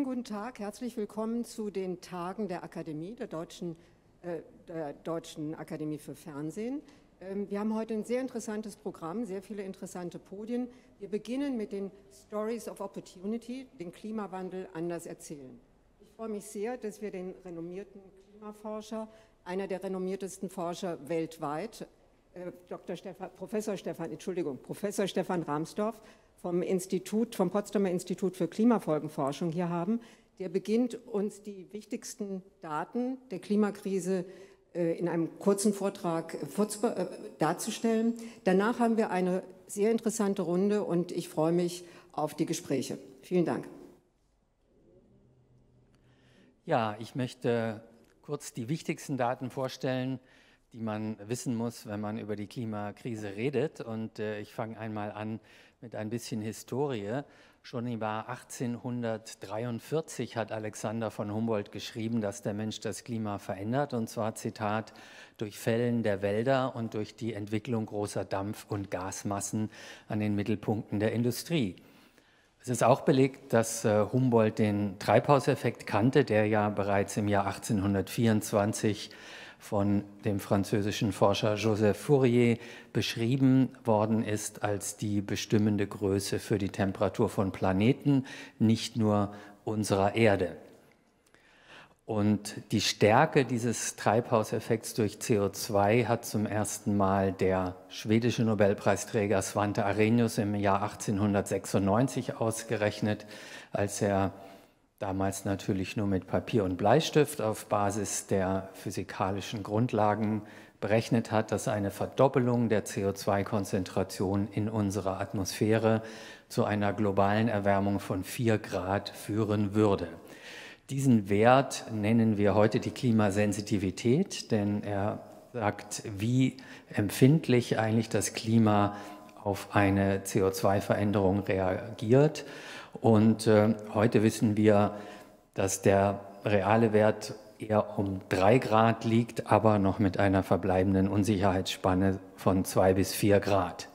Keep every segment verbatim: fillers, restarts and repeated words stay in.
guten Tag, herzlich willkommen zu den Tagen der Akademie, der Deutschen, äh, der Deutschen Akademie für Fernsehen. Ähm, wir haben heute ein sehr interessantes Programm, sehr viele interessante Podien. Wir beginnen mit den Stories of Opportunity, den Klimawandel anders erzählen. Ich freue mich sehr, dass wir den renommierten Klimaforscher, einer der renommiertesten Forscher weltweit, äh, Doktor Stefan, Professor Stefan, Entschuldigung, Professor Stefan Rahmsdorf, vom Institut, vom Potsdamer Institut für Klimafolgenforschung hier haben. Der beginnt uns die wichtigsten Daten der Klimakrise äh, in einem kurzen Vortrag äh, darzustellen. Danach haben wir eine sehr interessante Runde und ich freue mich auf die Gespräche. Vielen Dank. Ja, ich möchte kurz die wichtigsten Daten vorstellen, die man wissen muss, wenn man über die Klimakrise redet. Und äh, ich fange einmal an mit ein bisschen Historie. Schon im Jahr achtzehnhundertdreiundvierzig hat Alexander von Humboldt geschrieben, dass der Mensch das Klima verändert, und zwar, Zitat, durch Fällen der Wälder und durch die Entwicklung großer Dampf- und Gasmassen an den Mittelpunkten der Industrie. Es ist auch belegt, dass äh, Humboldt den Treibhauseffekt kannte, der ja bereits im Jahr achtzehnhundertvierundzwanzig von dem französischen Forscher Joseph Fourier beschrieben worden ist als die bestimmende Größe für die Temperatur von Planeten, nicht nur unserer Erde. Und die Stärke dieses Treibhauseffekts durch C O zwei hat zum ersten Mal der schwedische Nobelpreisträger Svante Arrhenius im Jahr achtzehnhundertsechsundneunzig ausgerechnet, als er damals natürlich nur mit Papier und Bleistift auf Basis der physikalischen Grundlagen berechnet hat, dass eine Verdoppelung der C O zwei Konzentration in unserer Atmosphäre zu einer globalen Erwärmung von vier Grad führen würde. Diesen Wert nennen wir heute die Klimasensitivität, denn er sagt, wie empfindlich eigentlich das Klima auf eine C O zwei Veränderung reagiert. Und äh, heute wissen wir, dass der reale Wert eher um drei Grad liegt, aber noch mit einer verbleibenden Unsicherheitsspanne von zwei bis vier Grad.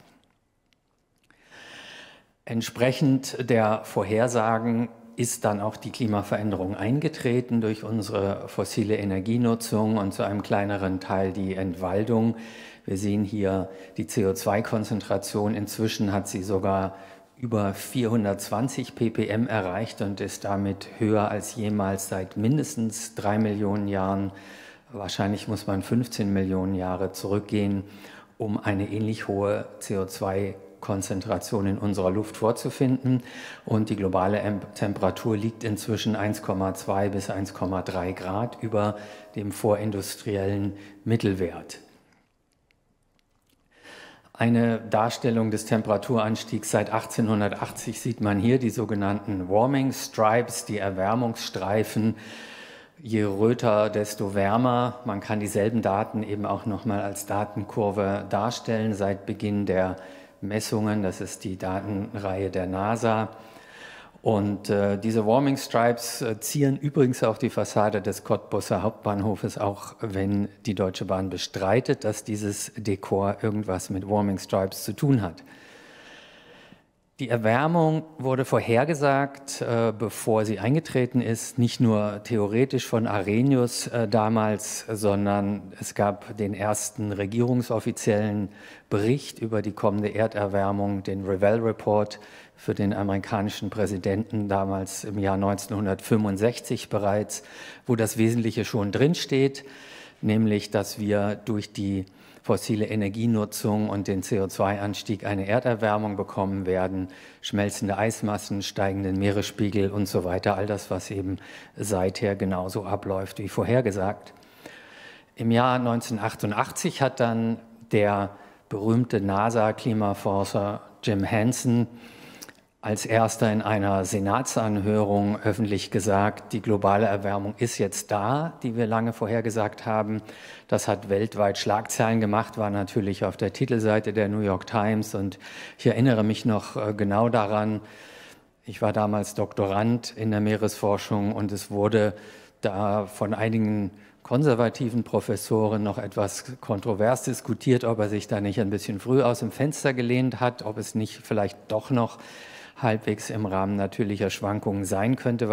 Entsprechend der Vorhersagen ist dann auch die Klimaveränderung eingetreten durch unsere fossile Energienutzung und zu einem kleineren Teil die Entwaldung. Wir sehen hier die C O zwei Konzentration. Inzwischen hat sie sogar über vierhundertzwanzig ppm erreicht und ist damit höher als jemals seit mindestens drei Millionen Jahren. Wahrscheinlich muss man fünfzehn Millionen Jahre zurückgehen, um eine ähnlich hohe C O zwei Konzentration in unserer Luft vorzufinden. Und die globale Temperatur liegt inzwischen eins Komma zwei bis eins Komma drei Grad über dem vorindustriellen Mittelwert. Eine Darstellung des Temperaturanstiegs seit achtzehnhundertachtzig sieht man hier, die sogenannten Warming Stripes, die Erwärmungsstreifen. Je röter, desto wärmer. Man kann dieselben Daten eben auch nochmal als Datenkurve darstellen seit Beginn der Messungen. Das ist die Datenreihe der NASA. Und äh, diese Warming Stripes äh, zieren übrigens auf die Fassade des Cottbuser Hauptbahnhofes, auch wenn die Deutsche Bahn bestreitet, dass dieses Dekor irgendwas mit Warming Stripes zu tun hat. Die Erwärmung wurde vorhergesagt, äh, bevor sie eingetreten ist, nicht nur theoretisch von Arrhenius äh, damals, sondern es gab den ersten regierungsoffiziellen Bericht über die kommende Erderwärmung, den Revell Report, für den amerikanischen Präsidenten damals im Jahr neunzehnhundertfünfundsechzig bereits, wo das Wesentliche schon drinsteht, nämlich, dass wir durch die fossile Energienutzung und den C O zwei Anstieg eine Erderwärmung bekommen werden, schmelzende Eismassen, steigenden Meeresspiegel und so weiter, all das, was eben seither genauso abläuft wie vorhergesagt. Im Jahr neunzehnhundertachtundachtzig hat dann der berühmte NASA-Klimaforscher Jim Hansen als erster in einer Senatsanhörung öffentlich gesagt, die globale Erwärmung ist jetzt da, die wir lange vorhergesagt haben. Das hat weltweit Schlagzeilen gemacht, war natürlich auf der Titelseite der New York Times. Und ich erinnere mich noch genau daran, ich war damals Doktorand in der Meeresforschung und es wurde da von einigen konservativen Professoren noch etwas kontrovers diskutiert, ob er sich da nicht ein bisschen früh aus dem Fenster gelehnt hat, ob es nicht vielleicht doch noch halbwegs im Rahmen natürlicher Schwankungen sein könnte, was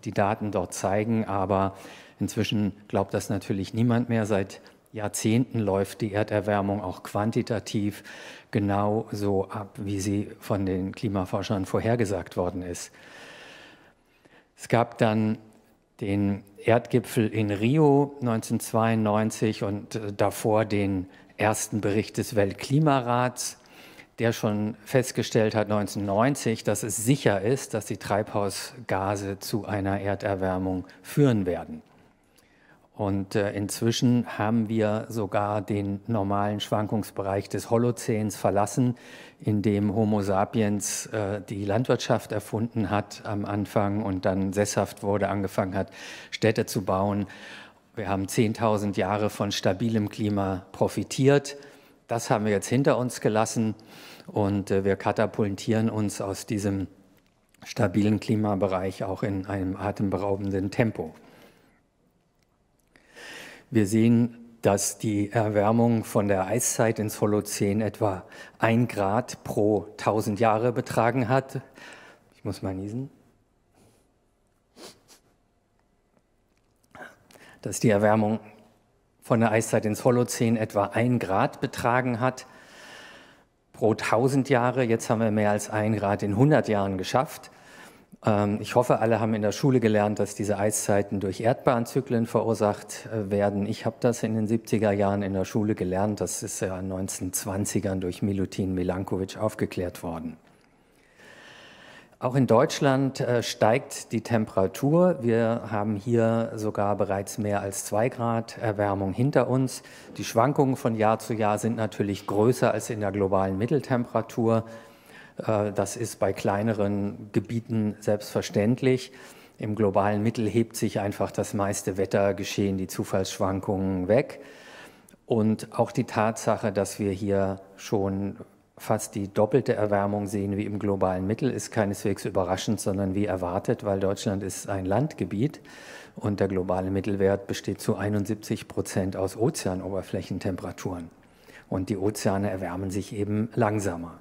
die Daten dort zeigen, aber inzwischen glaubt das natürlich niemand mehr. Seit Jahrzehnten läuft die Erderwärmung auch quantitativ genau so ab, wie sie von den Klimaforschern vorhergesagt worden ist. Es gab dann den Erdgipfel in Rio neunzehnhundertzweiundneunzig und davor den ersten Bericht des Weltklimarats, der schon festgestellt hat neunzehnhundertneunzig, dass es sicher ist, dass die Treibhausgase zu einer Erderwärmung führen werden. Und äh, inzwischen haben wir sogar den normalen Schwankungsbereich des Holozäns verlassen, in dem Homo sapiens äh, die Landwirtschaft erfunden hat am Anfang und dann sesshaft wurde, angefangen hat, Städte zu bauen. Wir haben zehntausend Jahre von stabilem Klima profitiert. Das haben wir jetzt hinter uns gelassen und äh, wir katapultieren uns aus diesem stabilen Klimabereich auch in einem atemberaubenden Tempo. Wir sehen, dass die Erwärmung von der Eiszeit ins Holozän etwa ein Grad pro tausend Jahre betragen hat. Ich muss mal niesen. Dass die Erwärmung von der Eiszeit ins Holozän etwa ein Grad betragen hat pro tausend Jahre. Jetzt haben wir mehr als ein Grad in hundert Jahren geschafft. Ich hoffe, alle haben in der Schule gelernt, dass diese Eiszeiten durch Erdbahnzyklen verursacht werden. Ich habe das in den siebziger Jahren in der Schule gelernt. Das ist ja in den neunzehnhundertzwanzigern durch Milutin Milankovic aufgeklärt worden. Auch in Deutschland steigt die Temperatur. Wir haben hier sogar bereits mehr als zwei Grad Erwärmung hinter uns. Die Schwankungen von Jahr zu Jahr sind natürlich größer als in der globalen Mitteltemperatur. Das ist bei kleineren Gebieten selbstverständlich. Im globalen Mittel hebt sich einfach das meiste Wettergeschehen, die Zufallsschwankungen weg. Und auch die Tatsache, dass wir hier schon fast die doppelte Erwärmung sehen wie im globalen Mittel, ist keineswegs überraschend, sondern wie erwartet, weil Deutschland ist ein Landgebiet und der globale Mittelwert besteht zu einundsiebzig Prozent aus Ozeanoberflächentemperaturen. Und die Ozeane erwärmen sich eben langsamer.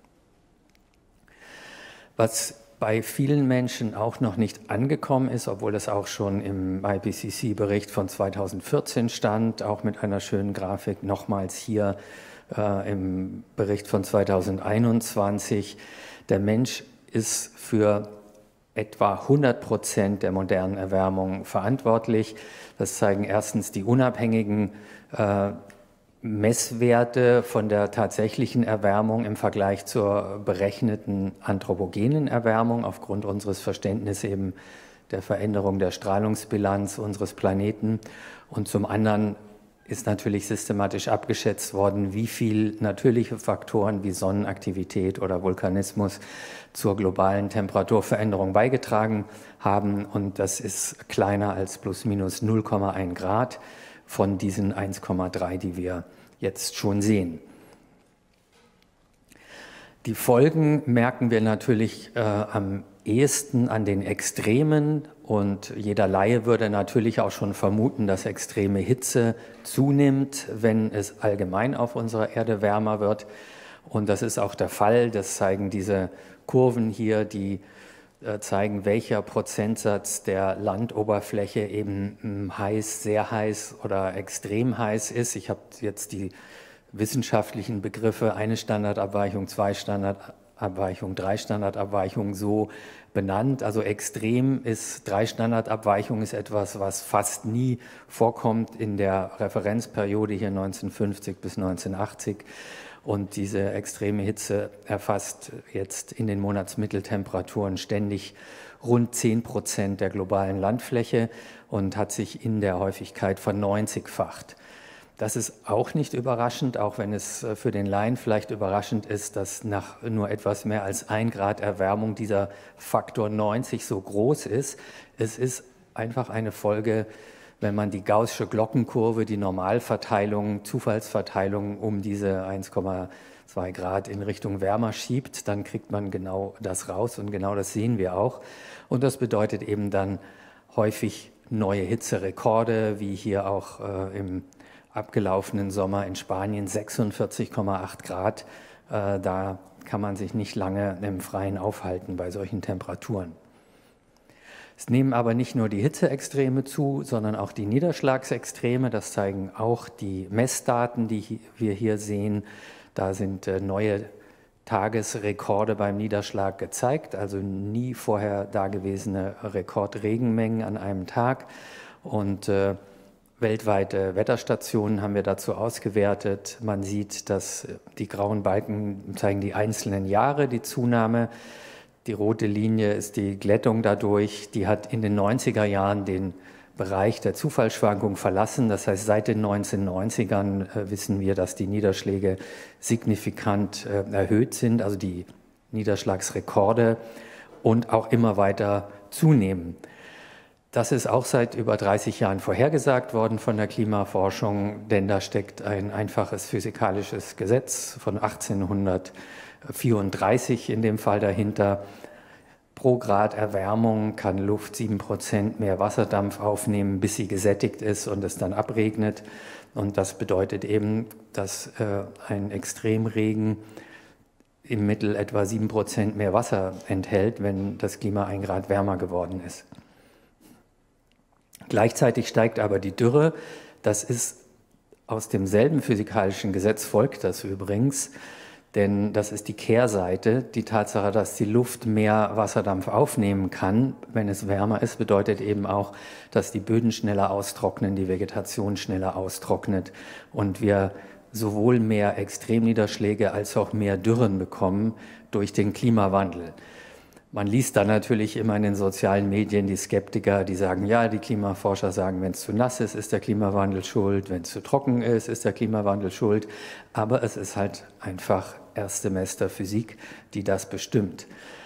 Was bei vielen Menschen auch noch nicht angekommen ist, obwohl das auch schon im I P C C-Bericht von zweitausendvierzehn stand, auch mit einer schönen Grafik, nochmals hier äh, im Bericht von zweitausendeinundzwanzig. Der Mensch ist für etwa hundert Prozent der modernen Erwärmung verantwortlich. Das zeigen erstens die unabhängigen äh, Messwerte von der tatsächlichen Erwärmung im Vergleich zur berechneten anthropogenen Erwärmung aufgrund unseres Verständnisses eben der Veränderung der Strahlungsbilanz unseres Planeten. Und zum anderen ist natürlich systematisch abgeschätzt worden, wie viel natürliche Faktoren wie Sonnenaktivität oder Vulkanismus zur globalen Temperaturveränderung beigetragen haben. Und das ist kleiner als plus minus null Komma eins Grad. Von diesen eins Komma drei, die wir jetzt schon sehen. Die Folgen merken wir natürlich äh, am ehesten an den Extremen und jeder Laie würde natürlich auch schon vermuten, dass extreme Hitze zunimmt, wenn es allgemein auf unserer Erde wärmer wird. Und das ist auch der Fall, das zeigen diese Kurven hier, die zeigen, welcher Prozentsatz der Landoberfläche eben heiß, sehr heiß oder extrem heiß ist. Ich habe jetzt die wissenschaftlichen Begriffe eine Standardabweichung, zwei Standardabweichungen, drei Standardabweichungen so benannt. Also extrem ist, drei Standardabweichungen ist etwas, was fast nie vorkommt in der Referenzperiode hier neunzehnhundertfünfzig bis neunzehnhundertachtzig. Und diese extreme Hitze erfasst jetzt in den Monatsmitteltemperaturen ständig rund zehn Prozent der globalen Landfläche und hat sich in der Häufigkeit verneunzigfacht. Das ist auch nicht überraschend, auch wenn es für den Laien vielleicht überraschend ist, dass nach nur etwas mehr als ein Grad Erwärmung dieser Faktor neunzig so groß ist. Es ist einfach eine Folge, wenn man die gaußsche Glockenkurve, die Normalverteilung, Zufallsverteilung um diese eins Komma zwei Grad in Richtung wärmer schiebt, dann kriegt man genau das raus und genau das sehen wir auch. Und das bedeutet eben dann häufig neue Hitzerekorde, wie hier auch äh, im abgelaufenen Sommer in Spanien sechsundvierzig Komma acht Grad. Äh, da kann man sich nicht lange im Freien aufhalten bei solchen Temperaturen. Es nehmen aber nicht nur die Hitzeextreme zu, sondern auch die Niederschlagsextreme. Das zeigen auch die Messdaten, die wir hier sehen. Da sind äh, neue Tagesrekorde beim Niederschlag gezeigt, also nie vorher dagewesene Rekordregenmengen an einem Tag. Und äh, weltweite Wetterstationen haben wir dazu ausgewertet. Man sieht, dass die grauen Balken zeigen die einzelnen Jahre, die Zunahme. Die rote Linie ist die Glättung dadurch. Die hat in den neunziger Jahren den Bereich der Zufallsschwankung verlassen. Das heißt, seit den neunzehnhundertneunzigern äh, wissen wir, dass die Niederschläge signifikant äh, erhöht sind, also die Niederschlagsrekorde, und auch immer weiter zunehmen. Das ist auch seit über dreißig Jahren vorhergesagt worden von der Klimaforschung, denn da steckt ein einfaches physikalisches Gesetz von achtzehnhundertvierunddreißig in dem Fall dahinter. Pro Grad Erwärmung kann Luft sieben Prozent mehr Wasserdampf aufnehmen, bis sie gesättigt ist und es dann abregnet. Und das bedeutet eben, dass äh, ein Extremregen im Mittel etwa sieben Prozent mehr Wasser enthält, wenn das Klima ein Grad wärmer geworden ist. Gleichzeitig steigt aber die Dürre. Das ist aus demselben physikalischen Gesetz, folgt das übrigens. Denn das ist die Kehrseite. Die Tatsache, dass die Luft mehr Wasserdampf aufnehmen kann, wenn es wärmer ist, bedeutet eben auch, dass die Böden schneller austrocknen, die Vegetation schneller austrocknet und wir sowohl mehr Extremniederschläge als auch mehr Dürren bekommen durch den Klimawandel. Man liest dann natürlich immer in den sozialen Medien die Skeptiker, die sagen, ja, die Klimaforscher sagen, wenn es zu nass ist, ist der Klimawandel schuld, wenn es zu trocken ist, ist der Klimawandel schuld. Aber es ist halt einfach Erstsemester Physik, die das bestimmt.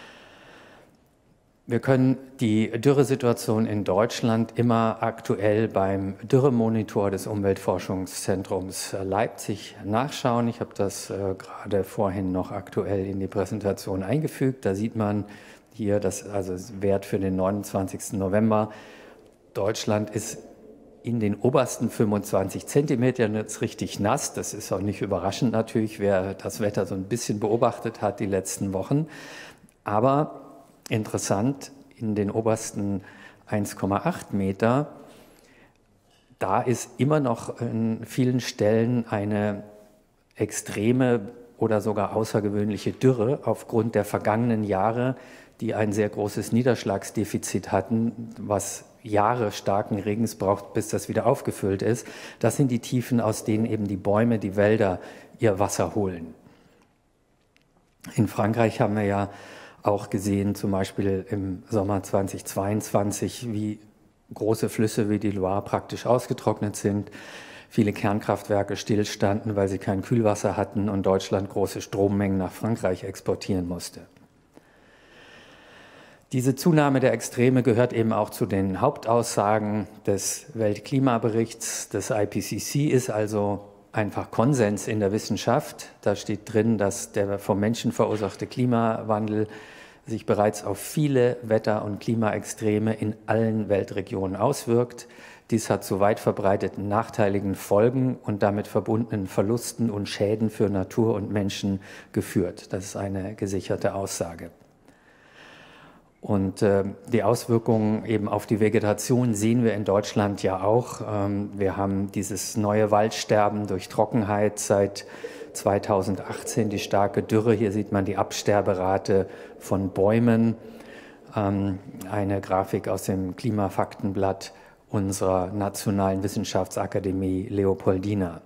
Wir können die Dürresituation in Deutschland immer aktuell beim Dürremonitor des Umweltforschungszentrums Leipzig nachschauen. Ich habe das äh, gerade vorhin noch aktuell in die Präsentation eingefügt. Da sieht man hier, das also Wert für den neunundzwanzigsten November. Deutschland ist in den obersten fünfundzwanzig Zentimetern jetzt richtig nass. Das ist auch nicht überraschend natürlich, wer das Wetter so ein bisschen beobachtet hat die letzten Wochen. Aber interessant, in den obersten eins Komma acht Meter, da ist immer noch an vielen Stellen eine extreme oder sogar außergewöhnliche Dürre aufgrund der vergangenen Jahre, die ein sehr großes Niederschlagsdefizit hatten, was Jahre starken Regens braucht, bis das wieder aufgefüllt ist. Das sind die Tiefen, aus denen eben die Bäume, die Wälder ihr Wasser holen. In Frankreich haben wir ja auch gesehen, zum Beispiel im Sommer zweitausendzweiundzwanzig, wie große Flüsse wie die Loire praktisch ausgetrocknet sind. Viele Kernkraftwerke stillstanden, weil sie kein Kühlwasser hatten und Deutschland große Strommengen nach Frankreich exportieren musste. Diese Zunahme der Extreme gehört eben auch zu den Hauptaussagen des Weltklimaberichts des I P C C, ist also einfach Konsens in der Wissenschaft. Da steht drin, dass der vom Menschen verursachte Klimawandel sich bereits auf viele Wetter- und Klimaextreme in allen Weltregionen auswirkt. Dies hat zu weit verbreiteten nachteiligen Folgen und damit verbundenen Verlusten und Schäden für Natur und Menschen geführt. Das ist eine gesicherte Aussage. Und äh, die Auswirkungen eben auf die Vegetation sehen wir in Deutschland ja auch. Ähm, wir haben dieses neue Waldsterben durch Trockenheit seit zweitausendachtzehn, die starke Dürre. Hier sieht man die Absterberate von Bäumen. Ähm, eine Grafik aus dem Klimafaktenblatt unserer Nationalen Wissenschaftsakademie Leopoldina.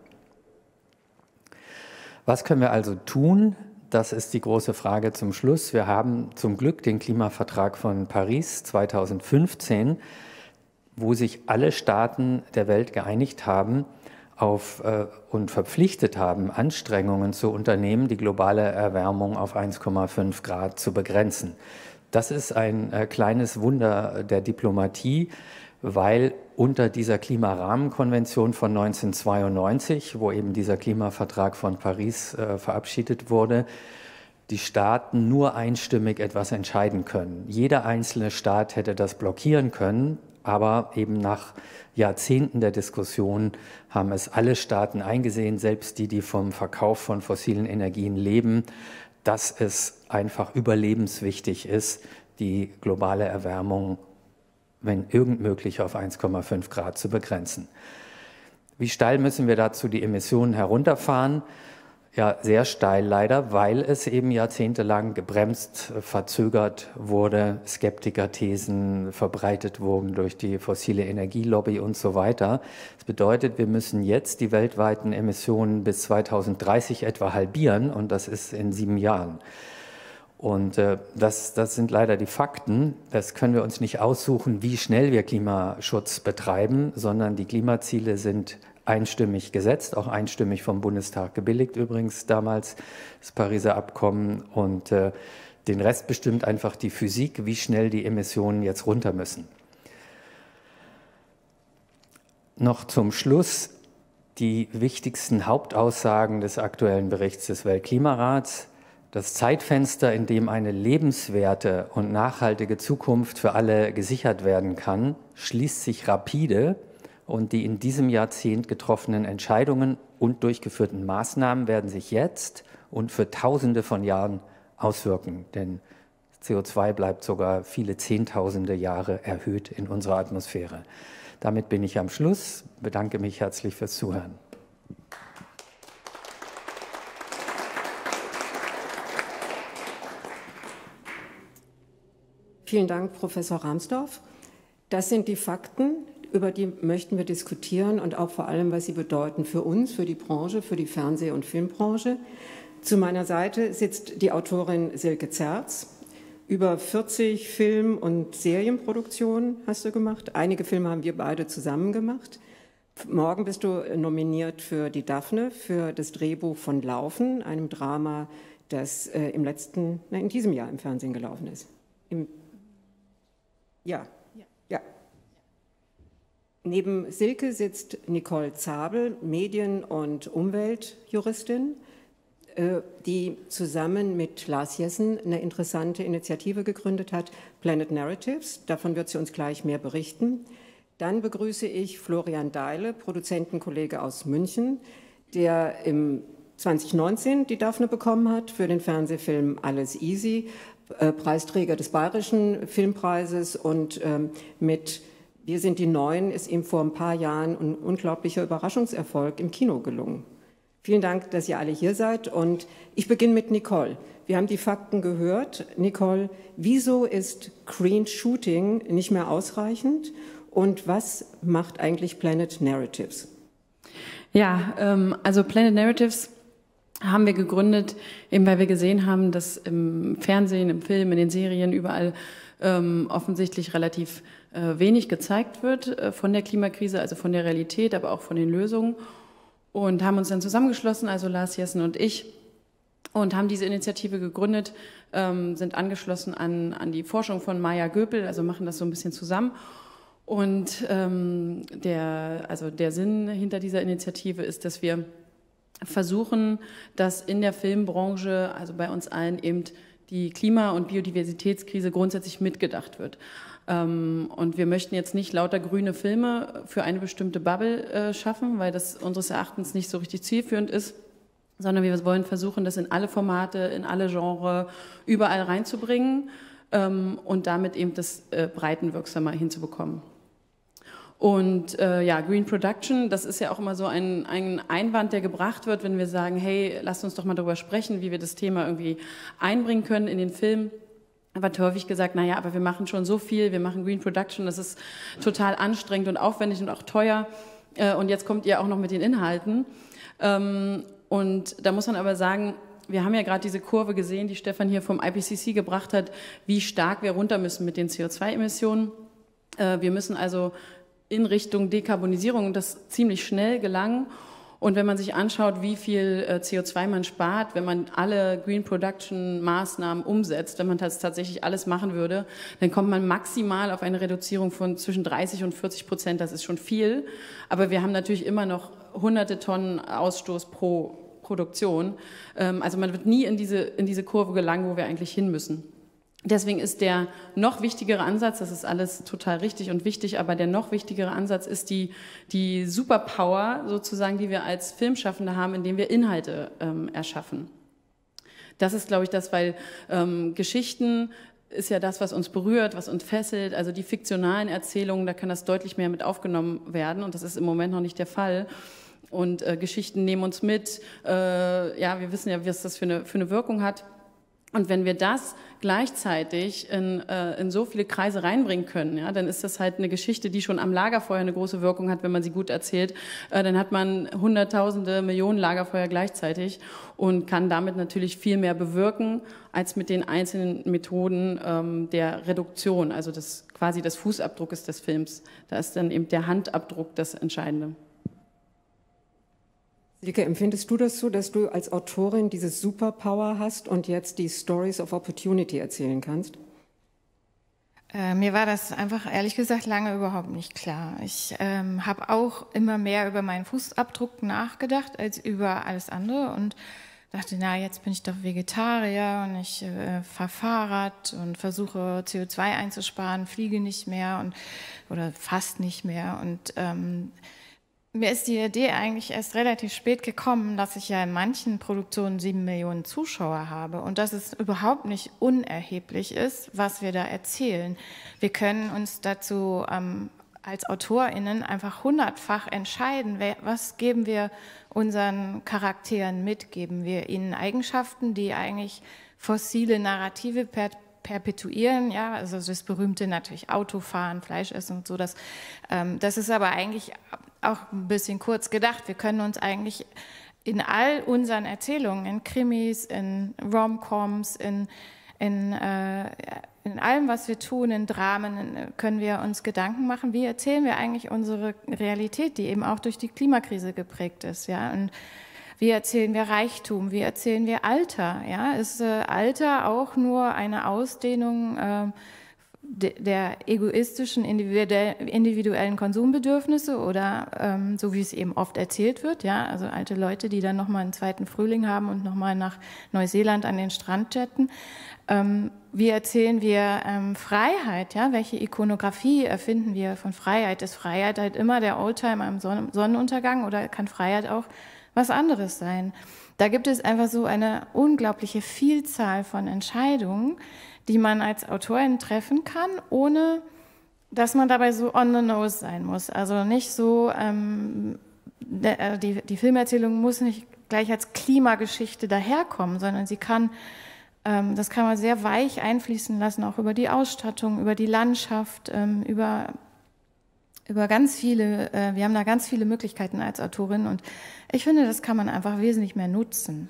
Was können wir also tun? Das ist die große Frage zum Schluss. Wir haben zum Glück den Klimavertrag von Paris zweitausendfünfzehn, wo sich alle Staaten der Welt geeinigt haben auf, äh, und verpflichtet haben, Anstrengungen zu unternehmen, die globale Erwärmung auf eins Komma fünf Grad zu begrenzen. Das ist ein äh, kleines Wunder der Diplomatie, weil unter dieser Klimarahmenkonvention von neunzehnhundertzweiundneunzig, wo eben dieser Klimavertrag von Paris äh, verabschiedet wurde, die Staaten nur einstimmig etwas entscheiden können. Jeder einzelne Staat hätte das blockieren können, aber eben nach Jahrzehnten der Diskussion haben es alle Staaten eingesehen, selbst die, die vom Verkauf von fossilen Energien leben, dass es einfach überlebenswichtig ist, die globale Erwärmung wenn irgend möglich, auf eins Komma fünf Grad zu begrenzen. Wie steil müssen wir dazu die Emissionen herunterfahren? Ja, sehr steil leider, weil es eben jahrzehntelang gebremst, verzögert wurde, Skeptikerthesen verbreitet wurden durch die fossile Energielobby und so weiter. Das bedeutet, wir müssen jetzt die weltweiten Emissionen bis zweitausenddreißig etwa halbieren und das ist in sieben Jahren. Und äh, das, das sind leider die Fakten. Das können wir uns nicht aussuchen, wie schnell wir Klimaschutz betreiben, sondern die Klimaziele sind einstimmig gesetzt, auch einstimmig vom Bundestag gebilligt übrigens damals, das Pariser Abkommen. Und äh, den Rest bestimmt einfach die Physik, wie schnell die Emissionen jetzt runter müssen. Noch zum Schluss die wichtigsten Hauptaussagen des aktuellen Berichts des Weltklimarats. Das Zeitfenster, in dem eine lebenswerte und nachhaltige Zukunft für alle gesichert werden kann, schließt sich rapide. Und die in diesem Jahrzehnt getroffenen Entscheidungen und durchgeführten Maßnahmen werden sich jetzt und für Tausende von Jahren auswirken. Denn C O zwei bleibt sogar viele Zehntausende Jahre erhöht in unserer Atmosphäre. Damit bin ich am Schluss. Bedanke mich herzlich fürs Zuhören. Vielen Dank, Professor Rahmsdorf. Das sind die Fakten, über die möchten wir diskutieren und auch vor allem, was sie bedeuten für uns, für die Branche, für die Fernseh- und Filmbranche. Zu meiner Seite sitzt die Autorin Silke Zerz. Über vierzig Film- und Serienproduktionen hast du gemacht. Einige Filme haben wir beide zusammen gemacht. Morgen bist du nominiert für die Daphne, für das Drehbuch von Laufen, einem Drama, das äh, im letzten, nein, in diesem Jahr im Fernsehen gelaufen ist. Im, ja, ja. ja. Neben Silke sitzt Nicole Zabel, Medien- und Umweltjuristin, die zusammen mit Lars Jessen eine interessante Initiative gegründet hat, Planet Narratives. Davon wird sie uns gleich mehr berichten. Dann begrüße ich Florian Deile, Produzentenkollege aus München, der im zwanzig neunzehn die Daphne bekommen hat für den Fernsehfilm Alles Easy, Preisträger des Bayerischen Filmpreises und mit Wir sind die Neuen ist ihm vor ein paar Jahren ein unglaublicher Überraschungserfolg im Kino gelungen. Vielen Dank, dass ihr alle hier seid und ich beginne mit Nicole. Wir haben die Fakten gehört. Nicole, wieso ist Green Shooting nicht mehr ausreichend und was macht eigentlich Planet Narratives? Ja, ähm, also Planet Narratives haben wir gegründet, eben weil wir gesehen haben, dass im Fernsehen, im Film, in den Serien überall ähm, offensichtlich relativ äh, wenig gezeigt wird äh, von der Klimakrise, also von der Realität, aber auch von den Lösungen. Und haben uns dann zusammengeschlossen, also Lars Jessen und ich, und haben diese Initiative gegründet, ähm, sind angeschlossen an, an die Forschung von Maya Göpel, also machen das so ein bisschen zusammen. Und ähm, der, also der Sinn hinter dieser Initiative ist, dass wir versuchen, dass in der Filmbranche, also bei uns allen, eben die Klima- und Biodiversitätskrise grundsätzlich mitgedacht wird. Und wir möchten jetzt nicht lauter grüne Filme für eine bestimmte Bubble schaffen, weil das unseres Erachtens nicht so richtig zielführend ist, sondern wir wollen versuchen, das in alle Formate, in alle Genres, überall reinzubringen und damit eben das breitenwirksamer hinzubekommen. Und äh, ja, Green Production, das ist ja auch immer so ein, ein Einwand, der gebracht wird, wenn wir sagen, hey, lasst uns doch mal darüber sprechen, wie wir das Thema irgendwie einbringen können in den Film. Aber häufig gesagt, naja, aber wir machen schon so viel, wir machen Green Production, das ist total anstrengend und aufwendig und auch teuer. Äh, und jetzt kommt ihr auch noch mit den Inhalten. Ähm, und da muss man aber sagen, wir haben ja gerade diese Kurve gesehen, die Stefan hier vom I P C C gebracht hat, wie stark wir runter müssen mit den C O zwei Emissionen. Äh, wir müssen also in Richtung Dekarbonisierung das ziemlich schnell gelangen. Und wenn man sich anschaut, wie viel C O zwei man spart, wenn man alle Green Production Maßnahmen umsetzt, wenn man das tatsächlich alles machen würde, dann kommt man maximal auf eine Reduzierung von zwischen dreißig und vierzig Prozent. Das ist schon viel. Aber wir haben natürlich immer noch hunderte Tonnen Ausstoß pro Produktion. Also man wird nie in diese, in diese Kurve gelangen, wo wir eigentlich hin müssen. Deswegen ist der noch wichtigere Ansatz, das ist alles total richtig und wichtig, aber der noch wichtigere Ansatz ist die, die Superpower sozusagen, die wir als Filmschaffende haben, indem wir Inhalte ähm, erschaffen. Das ist, glaube ich, das, weil ähm, Geschichten ist ja das, was uns berührt, was uns fesselt. Also die fiktionalen Erzählungen, da kann das deutlich mehr mit aufgenommen werden und das ist im Moment noch nicht der Fall. Und äh, Geschichten nehmen uns mit. Äh, ja, wir wissen ja, was das für eine, für eine Wirkung hat. Und wenn wir das gleichzeitig in, äh, in so viele Kreise reinbringen können, ja, dann ist das halt eine Geschichte, die schon am Lagerfeuer eine große Wirkung hat, wenn man sie gut erzählt. Äh, dann hat man Hunderttausende, Millionen Lagerfeuer gleichzeitig und kann damit natürlich viel mehr bewirken als mit den einzelnen Methoden ähm, der Reduktion, also das, quasi des Fußabdruckes des Films. Da ist dann eben der Handabdruck das Entscheidende. Silke, empfindest du das so, dass du als Autorin dieses Superpower hast und jetzt die Stories of Opportunity erzählen kannst? Äh, mir war das einfach, ehrlich gesagt, lange überhaupt nicht klar. Ich ähm, habe auch immer mehr über meinen Fußabdruck nachgedacht als über alles andere und dachte, na, jetzt bin ich doch Vegetarier und ich äh, fahre Fahrrad und versuche C O zwei einzusparen, fliege nicht mehr und, oder fast nicht mehr und ähm, mir ist die Idee eigentlich erst relativ spät gekommen, dass ich ja in manchen Produktionen sieben Millionen Zuschauer habe und dass es überhaupt nicht unerheblich ist, was wir da erzählen. Wir können uns dazu ähm, als AutorInnen einfach hundertfach entscheiden, wer, was geben wir unseren Charakteren mit, geben wir ihnen Eigenschaften, die eigentlich fossile Narrative per perpetuieren, ja, also das berühmte natürlich Autofahren, Fleischessen und so, das, ähm, das ist aber eigentlich auch ein bisschen kurz gedacht. Wir können uns eigentlich in all unseren Erzählungen, in Krimis, in Rom-Coms, in, in, äh, in allem, was wir tun, in Dramen, können wir uns Gedanken machen, wie erzählen wir eigentlich unsere Realität, die eben auch durch die Klimakrise geprägt ist, ja, und wie erzählen wir Reichtum? Wie erzählen wir Alter? Ja, ist äh, Alter auch nur eine Ausdehnung äh, de, der egoistischen individuellen Konsumbedürfnisse oder ähm, so wie es eben oft erzählt wird? Ja, also alte Leute, die dann nochmal einen zweiten Frühling haben und nochmal nach Neuseeland an den Strand jetten. Ähm, wie erzählen wir ähm, Freiheit? Ja, welche Ikonografie erfinden wir von Freiheit? Ist Freiheit halt immer der Oldtimer am Sonn Sonnenuntergang oder kann Freiheit auch was anderes sein? Da gibt es einfach so eine unglaubliche Vielzahl von Entscheidungen, die man als Autorin treffen kann, ohne dass man dabei so on the nose sein muss. Also nicht so, ähm, die, die Filmerzählung muss nicht gleich als Klimageschichte daherkommen, sondern sie kann, ähm, das kann man sehr weich einfließen lassen, auch über die Ausstattung, über die Landschaft, ähm, über über ganz viele, äh, wir haben da ganz viele Möglichkeiten als Autorin und ich finde, das kann man einfach wesentlich mehr nutzen.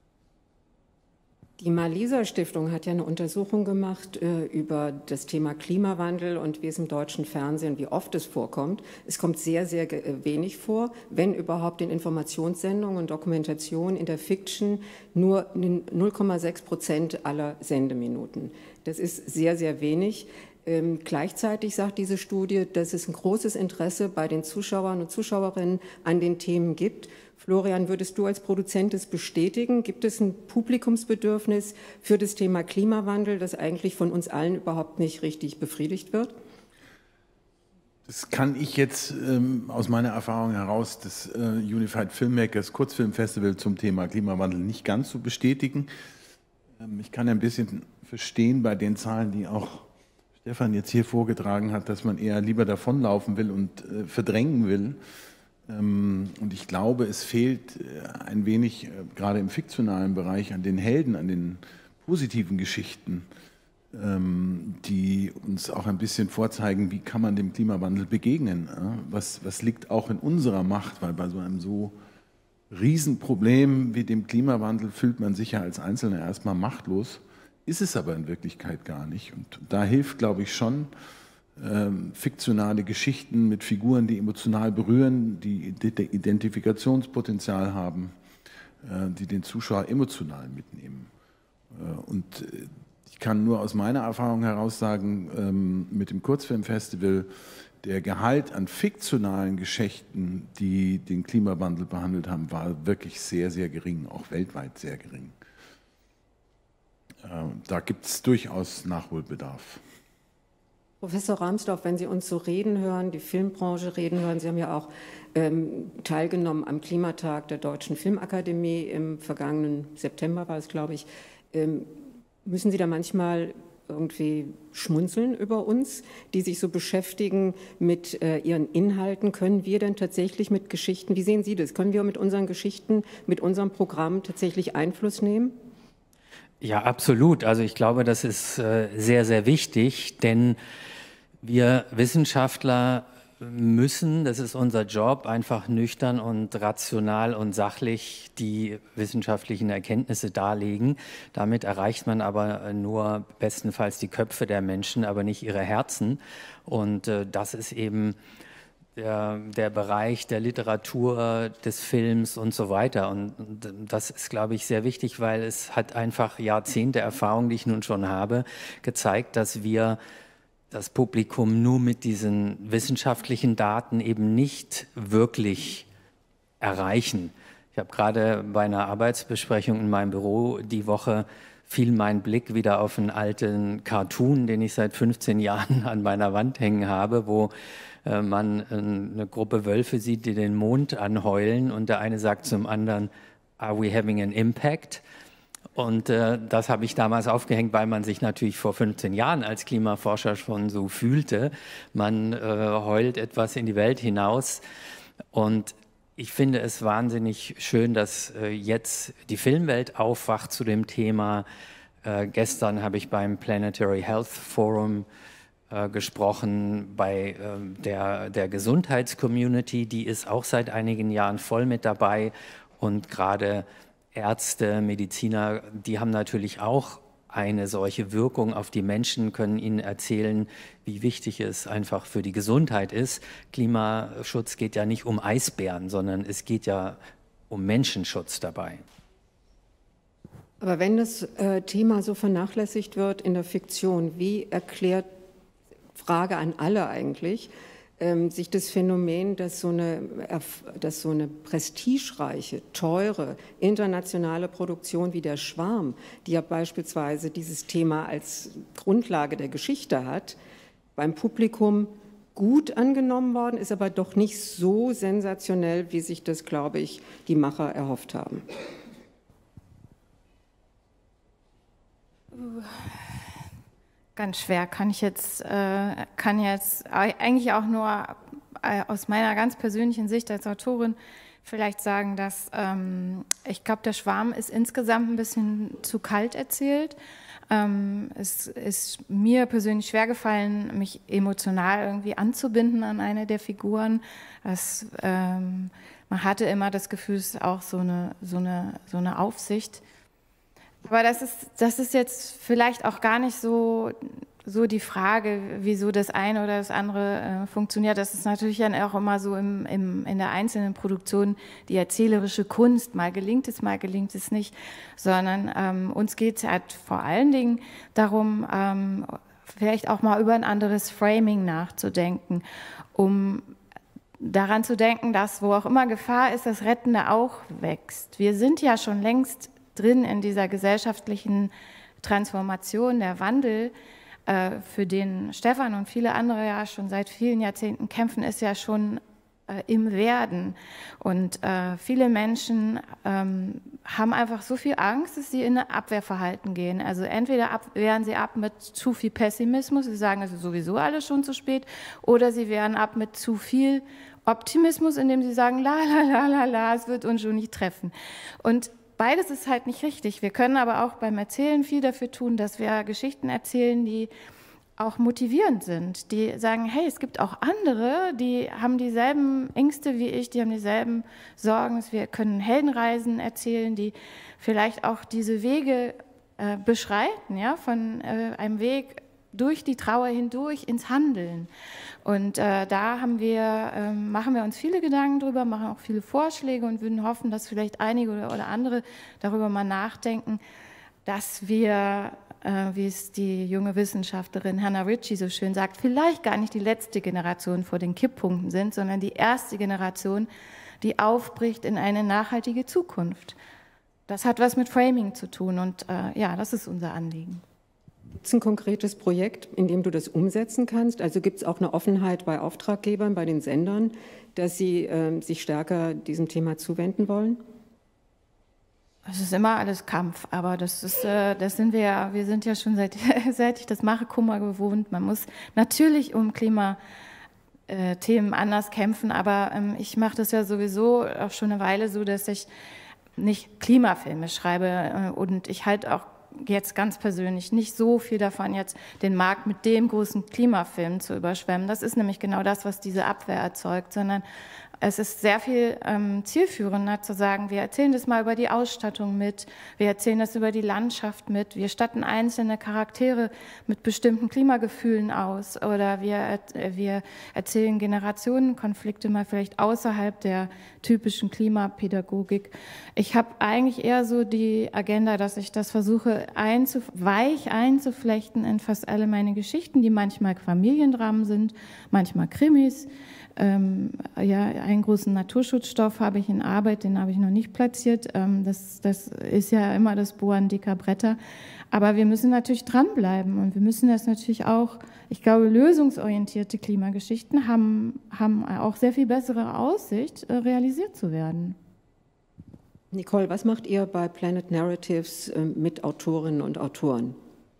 Die Malisa-Stiftung hat ja eine Untersuchung gemacht äh, über das Thema Klimawandel und wie es im deutschen Fernsehen, wie oft es vorkommt. Es kommt sehr, sehr wenig vor, wenn überhaupt in Informationssendungen und Dokumentationen in der Fiction nur null Komma sechs Prozent aller Sendeminuten. Das ist sehr, sehr wenig. Ähm, gleichzeitig sagt diese Studie, dass es ein großes Interesse bei den Zuschauern und Zuschauerinnen an den Themen gibt. Florian, würdest du als Produzent das bestätigen? Gibt es ein Publikumsbedürfnis für das Thema Klimawandel, das eigentlich von uns allen überhaupt nicht richtig befriedigt wird? Das kann ich jetzt ähm, aus meiner Erfahrung heraus des äh, Unified Filmmakers Kurzfilmfestival zum Thema Klimawandel nicht ganz so bestätigen. Ähm, ich kann ein bisschen verstehen bei den Zahlen, die auch Stefan jetzt hier vorgetragen hat, dass man eher lieber davonlaufen will und äh, verdrängen will. Ähm, und ich glaube, es fehlt äh, ein wenig, äh, gerade im fiktionalen Bereich, an den Helden, an den positiven Geschichten, ähm, die uns auch ein bisschen vorzeigen, wie kann man dem Klimawandel begegnen. Äh? Was, was liegt auch in unserer Macht, weil bei so einem so Riesenproblem wie dem Klimawandel fühlt man sich ja als Einzelner erstmal machtlos. Ist es aber in Wirklichkeit gar nicht. Und da hilft, glaube ich, schon ähm, fiktionale Geschichten mit Figuren, die emotional berühren, die Identifikationspotenzial haben, äh, die den Zuschauer emotional mitnehmen. Äh, und ich kann nur aus meiner Erfahrung heraus sagen, ähm, mit dem Kurzfilmfestival, der Gehalt an fiktionalen Geschichten, die den Klimawandel behandelt haben, war wirklich sehr, sehr gering, auch weltweit sehr gering. Da gibt es durchaus Nachholbedarf. Professor Rahmsdorf, wenn Sie uns so reden hören, die Filmbranche reden hören, Sie haben ja auch ähm, teilgenommen am Klimatag der Deutschen Filmakademie im vergangenen September war es, glaube ich. Ähm, müssen Sie da manchmal irgendwie schmunzeln über uns, die sich so beschäftigen mit äh, ihren Inhalten. Können wir denn tatsächlich mit Geschichten, wie sehen Sie das, können wir mit unseren Geschichten, mit unserem Programm tatsächlich Einfluss nehmen? Ja, absolut. Also ich glaube, das ist äh, sehr, sehr wichtig, denn wir Wissenschaftler müssen, das ist unser Job, einfach nüchtern und rational und sachlich die wissenschaftlichen Erkenntnisse darlegen. Damit erreicht man aber nur bestenfalls die Köpfe der Menschen, aber nicht ihre Herzen. Und äh, das ist eben der, der Bereich der Literatur, des Films und so weiter. Und, und das ist, glaube ich, sehr wichtig, weil es hat einfach Jahrzehnte Erfahrung, die ich nun schon habe, gezeigt, dass wir das Publikum nur mit diesen wissenschaftlichen Daten eben nicht wirklich erreichen. Ich habe gerade bei einer Arbeitsbesprechung in meinem Büro die Woche fiel mein Blick wieder auf einen alten Cartoon, den ich seit fünfzehn Jahren an meiner Wand hängen habe, wo äh, man äh, eine Gruppe Wölfe sieht, die den Mond anheulen und der eine sagt zum anderen, "Are we having an impact?" Und äh, das habe ich damals aufgehängt, weil man sich natürlich vor fünfzehn Jahren als Klimaforscher schon so fühlte. Man äh, heult etwas in die Welt hinaus. Und ich finde es wahnsinnig schön, dass äh, jetzt die Filmwelt aufwacht zu dem Thema. Äh, gestern habe ich beim Planetary Health Forum äh, gesprochen, bei äh, der, der Gesundheitscommunity. Die ist auch seit einigen Jahren voll mit dabei und gerade Ärzte, Mediziner, die haben natürlich auch eine solche Wirkung auf die Menschen, können ihnen erzählen, wie wichtig es einfach für die Gesundheit ist. Klimaschutz geht ja nicht um Eisbären, sondern es geht ja um Menschenschutz dabei. Aber wenn das äh, Thema so vernachlässigt wird in der Fiktion, wie erklärt, Frage an alle eigentlich, sich das Phänomen, dass so, eine, dass so eine prestigereiche, teure, internationale Produktion wie der Schwarm, die ja beispielsweise dieses Thema als Grundlage der Geschichte hat, beim Publikum gut angenommen worden ist, aber doch nicht so sensationell, wie sich das, glaube ich, die Macher erhofft haben. Ganz schwer, kann ich jetzt, äh, kann jetzt eigentlich auch nur äh, aus meiner ganz persönlichen Sicht als Autorin vielleicht sagen, dass ähm, ich glaube, der Schwarm ist insgesamt ein bisschen zu kalt erzählt. Ähm, es ist mir persönlich schwer gefallen, mich emotional irgendwie anzubinden an eine der Figuren. Das, ähm, man hatte immer das Gefühl, es ist auch so eine, so eine, so eine Aufsicht. Aber das ist, das ist jetzt vielleicht auch gar nicht so, so die Frage, wieso das eine oder das andere äh, funktioniert. Das ist natürlich dann auch immer so im, im, in der einzelnen Produktion die erzählerische Kunst. Mal gelingt es, mal gelingt es nicht. Sondern ähm, uns geht es halt vor allen Dingen darum, ähm, vielleicht auch mal über ein anderes Framing nachzudenken, um daran zu denken, dass wo auch immer Gefahr ist, das Rettende auch wächst. Wir sind ja schon längst drin in dieser gesellschaftlichen Transformation, der Wandel, äh, für den Stefan und viele andere ja schon seit vielen Jahrzehnten kämpfen, ist ja schon äh, im Werden. Und äh, viele Menschen ähm, haben einfach so viel Angst, dass sie in ein Abwehrverhalten gehen. Also entweder ab, wehren sie ab mit zu viel Pessimismus, sie sagen, es ist sowieso alles schon zu spät, oder sie wehren ab mit zu viel Optimismus, indem sie sagen, la la la la la, es wird uns schon nicht treffen. Und beides ist halt nicht richtig. Wir können aber auch beim Erzählen viel dafür tun, dass wir Geschichten erzählen, die auch motivierend sind, die sagen, hey, es gibt auch andere, die haben dieselben Ängste wie ich, die haben dieselben Sorgen. Wir können Heldenreisen erzählen, die vielleicht auch diese Wege äh, beschreiten, ja, von äh, einem Weg durch die Trauer hindurch ins Handeln. Und äh, da haben wir, äh, machen wir uns viele Gedanken drüber, machen auch viele Vorschläge und würden hoffen, dass vielleicht einige oder, oder andere darüber mal nachdenken, dass wir, äh, wie es die junge Wissenschaftlerin Hannah Ritchie so schön sagt, vielleicht gar nicht die letzte Generation vor den Kipppunkten sind, sondern die erste Generation, die aufbricht in eine nachhaltige Zukunft. Das hat was mit Framing zu tun und äh, ja, das ist unser Anliegen. Gibt es ein konkretes Projekt, in dem du das umsetzen kannst? Also gibt es auch eine Offenheit bei Auftraggebern, bei den Sendern, dass sie äh, sich stärker diesem Thema zuwenden wollen? Es ist immer alles Kampf, aber das ist, äh, das sind wir ja, wir sind ja schon seit, seit ich das mache, Kummer gewohnt. Man muss natürlich um Klimathemen anders kämpfen, aber ähm, ich mache das ja sowieso auch schon eine Weile so, dass ich nicht Klimafilme schreibe äh, und ich halte auch jetzt ganz persönlich nicht so viel davon, jetzt den Markt mit dem großen Klimafilm zu überschwemmen. Das ist nämlich genau das, was diese Abwehr erzeugt, sondern es ist sehr viel ähm, zielführender zu sagen, wir erzählen das mal über die Ausstattung mit, wir erzählen das über die Landschaft mit, wir statten einzelne Charaktere mit bestimmten Klimagefühlen aus oder wir, äh, wir erzählen Generationenkonflikte mal vielleicht außerhalb der typischen Klimapädagogik. Ich habe eigentlich eher so die Agenda, dass ich das versuche, einzuf- weich einzuflechten in fast alle meine Geschichten, die manchmal Familiendramen sind, manchmal Krimis. Ähm, ja, einen großen Naturschutzstoff habe ich in Arbeit, den habe ich noch nicht platziert. Ähm, das, das ist ja immer das Bohren dicker Bretter. Aber wir müssen natürlich dranbleiben und wir müssen das natürlich auch, ich glaube, lösungsorientierte Klimageschichten haben, haben auch sehr viel bessere Aussicht, äh, realisiert zu werden. Nicole, was macht ihr bei Planet Narratives äh, mit Autorinnen und Autoren?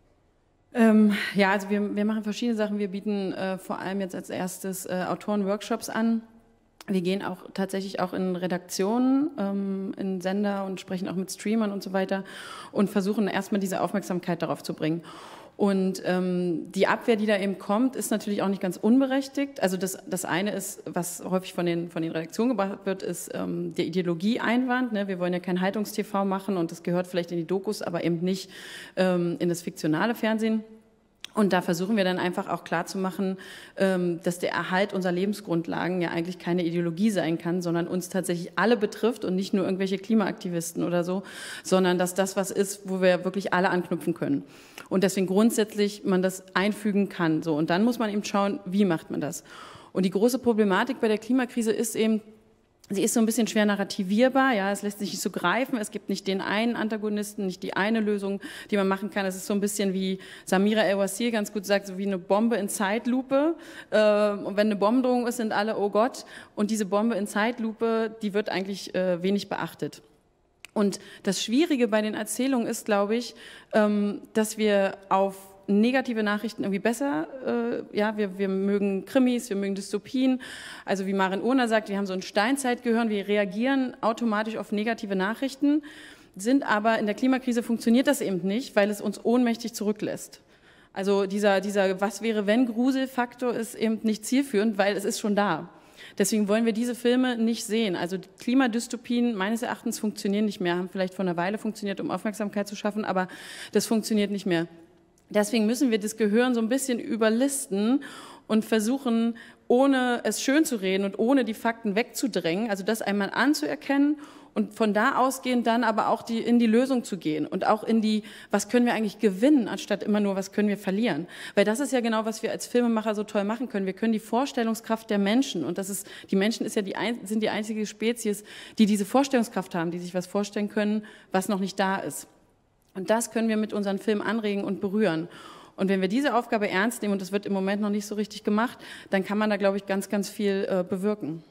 Ähm, ja, also wir, wir machen verschiedene Sachen. Wir bieten äh, vor allem jetzt als erstes äh, Autoren-Workshops an. Wir gehen auch tatsächlich auch in Redaktionen, ähm, in Sender und sprechen auch mit Streamern und so weiter und versuchen erstmal diese Aufmerksamkeit darauf zu bringen. Und ähm, die Abwehr, die da eben kommt, ist natürlich auch nicht ganz unberechtigt. Also das, das eine ist, was häufig von den, von den Redaktionen gebracht wird, ist ähm, der Ideologieeinwand. Ne? Wir wollen ja kein Haltungs-T V machen und das gehört vielleicht in die Dokus, aber eben nicht ähm, in das fiktionale Fernsehen. Und da versuchen wir dann einfach auch klarzumachen, dass der Erhalt unserer Lebensgrundlagen ja eigentlich keine Ideologie sein kann, sondern uns tatsächlich alle betrifft und nicht nur irgendwelche Klimaaktivisten oder so, sondern dass das was ist, wo wir wirklich alle anknüpfen können. Und deswegen grundsätzlich man das einfügen kann. So. Und dann muss man eben schauen, wie macht man das. Und die große Problematik bei der Klimakrise ist eben, sie ist so ein bisschen schwer narrativierbar, ja, es lässt sich nicht so greifen, es gibt nicht den einen Antagonisten, nicht die eine Lösung, die man machen kann. Es ist so ein bisschen wie Samira El-Wazir ganz gut sagt, so wie eine Bombe in Zeitlupe. Äh, und wenn eine Bombendrohung ist, sind alle, oh Gott. Und diese Bombe in Zeitlupe, die wird eigentlich äh, wenig beachtet. Und das Schwierige bei den Erzählungen ist, glaube ich, ähm, dass wir auf negative Nachrichten irgendwie besser, äh, ja, wir, wir mögen Krimis, wir mögen Dystopien, also wie Maren Urner sagt, wir haben so ein Steinzeitgehirn, wir reagieren automatisch auf negative Nachrichten, sind aber in der Klimakrise funktioniert das eben nicht, weil es uns ohnmächtig zurücklässt. Also dieser, dieser Was-wäre-wenn-Gruselfaktor ist eben nicht zielführend, weil es ist schon da. Deswegen wollen wir diese Filme nicht sehen. Also Klimadystopien meines Erachtens funktionieren nicht mehr, haben vielleicht vor einer Weile funktioniert, um Aufmerksamkeit zu schaffen, aber das funktioniert nicht mehr. Deswegen müssen wir das Gehirn so ein bisschen überlisten und versuchen, ohne es schön zu reden und ohne die Fakten wegzudrängen, also das einmal anzuerkennen und von da ausgehend dann aber auch die, in die Lösung zu gehen und auch in die, was können wir eigentlich gewinnen, anstatt immer nur, was können wir verlieren. Weil das ist ja genau, was wir als Filmemacher so toll machen können. Wir können die Vorstellungskraft der Menschen, und das ist, die Menschen ist ja die, sind die einzige Spezies, die diese Vorstellungskraft haben, die sich was vorstellen können, was noch nicht da ist. Und das können wir mit unseren Filmen anregen und berühren. Und wenn wir diese Aufgabe ernst nehmen, und das wird im Moment noch nicht so richtig gemacht, dann kann man da, glaube ich, ganz, ganz viel äh, bewirken.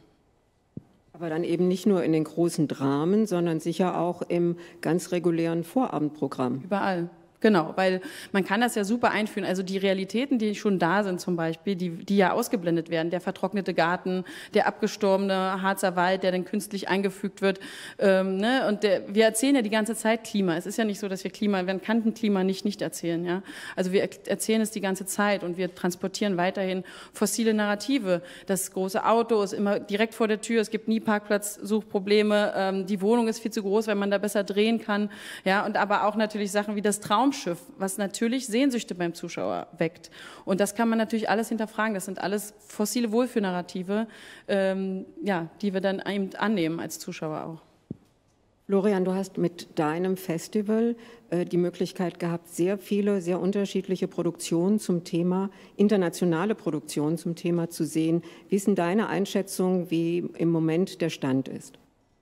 Aber dann eben nicht nur in den großen Dramen, sondern sicher auch im ganz regulären Vorabendprogramm. Überall. Genau, weil man kann das ja super einführen. Also die Realitäten, die schon da sind zum Beispiel, die, die ja ausgeblendet werden, der vertrocknete Garten, der abgestorbene Harzer Wald, der dann künstlich eingefügt wird. Ähm, ne? Und der, wir erzählen ja die ganze Zeit Klima. Es ist ja nicht so, dass wir Klima, wir kannten Klima nicht nicht erzählen. Ja? Also wir erzählen es die ganze Zeit und wir transportieren weiterhin fossile Narrative. Das große Auto ist immer direkt vor der Tür, es gibt nie Parkplatzsuchprobleme, ähm, die Wohnung ist viel zu groß, weil man da besser drehen kann. Ja? Und aber auch natürlich Sachen wie das Traum Schiff, was natürlich Sehnsüchte beim Zuschauer weckt. Und das kann man natürlich alles hinterfragen. Das sind alles fossile Wohlfühlnarrative, ähm, ja, die wir dann eben annehmen als Zuschauer auch. Florian, du hast mit deinem Festival äh, die Möglichkeit gehabt, sehr viele, sehr unterschiedliche Produktionen zum Thema, internationale Produktionen zum Thema zu sehen. Wie ist denn deine Einschätzung, wie im Moment der Stand ist?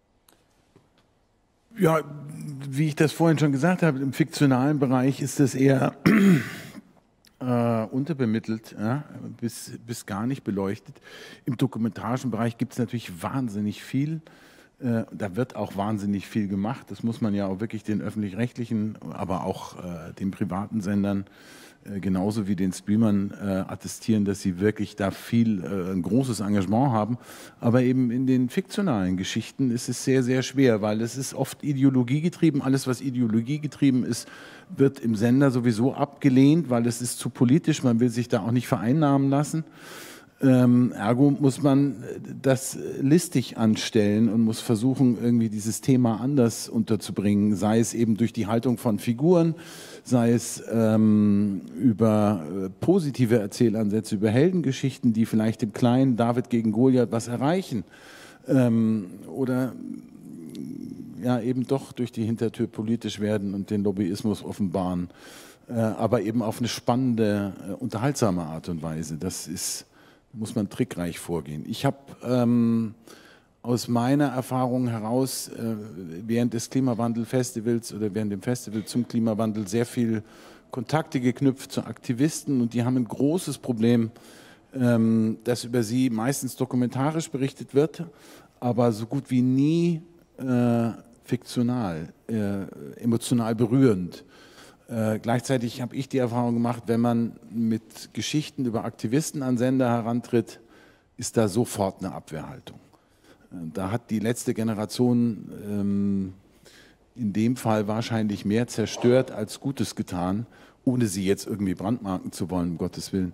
Ja, wie ich das vorhin schon gesagt habe, im fiktionalen Bereich ist das eher äh, unterbemittelt, ja, bis, bis gar nicht beleuchtet. Im dokumentarischen Bereich gibt es natürlich wahnsinnig viel. Äh, da wird auch wahnsinnig viel gemacht. Das muss man ja auch wirklich den öffentlich-rechtlichen, aber auch äh, den privaten Sendern äh, genauso wie den Streamern äh, attestieren, dass sie wirklich da viel, äh, ein großes Engagement haben. Aber eben in den fiktionalen Geschichten ist es sehr, sehr schwer, weil es ist oft ideologiegetrieben. Alles, was ideologiegetrieben ist, wird im Sender sowieso abgelehnt, weil es ist zu politisch. Man will sich da auch nicht vereinnahmen lassen. Ähm, ergo muss man das listig anstellen und muss versuchen, irgendwie dieses Thema anders unterzubringen, sei es eben durch die Haltung von Figuren, sei es ähm, über äh, positive Erzählansätze, über Heldengeschichten, die vielleicht im kleinen David gegen Goliath was erreichen, ähm, oder ja eben doch durch die Hintertür politisch werden und den Lobbyismus offenbaren, äh, aber eben auf eine spannende, äh, unterhaltsame Art und Weise. Das ist muss man trickreich vorgehen. Ich habe ähm, aus meiner Erfahrung heraus äh, während des Klimawandel-Festivals oder während dem Festival zum Klimawandel sehr viel Kontakte geknüpft zu Aktivisten, und die haben ein großes Problem, ähm, dass über sie meistens dokumentarisch berichtet wird, aber so gut wie nie äh, fiktional, äh, emotional berührend. Äh, gleichzeitig habe ich die Erfahrung gemacht, wenn man mit Geschichten über Aktivisten an Sender herantritt, ist da sofort eine Abwehrhaltung. Äh, da hat die letzte Generation ähm, in dem Fall wahrscheinlich mehr zerstört als Gutes getan, ohne sie jetzt irgendwie brandmarken zu wollen, um Gottes Willen.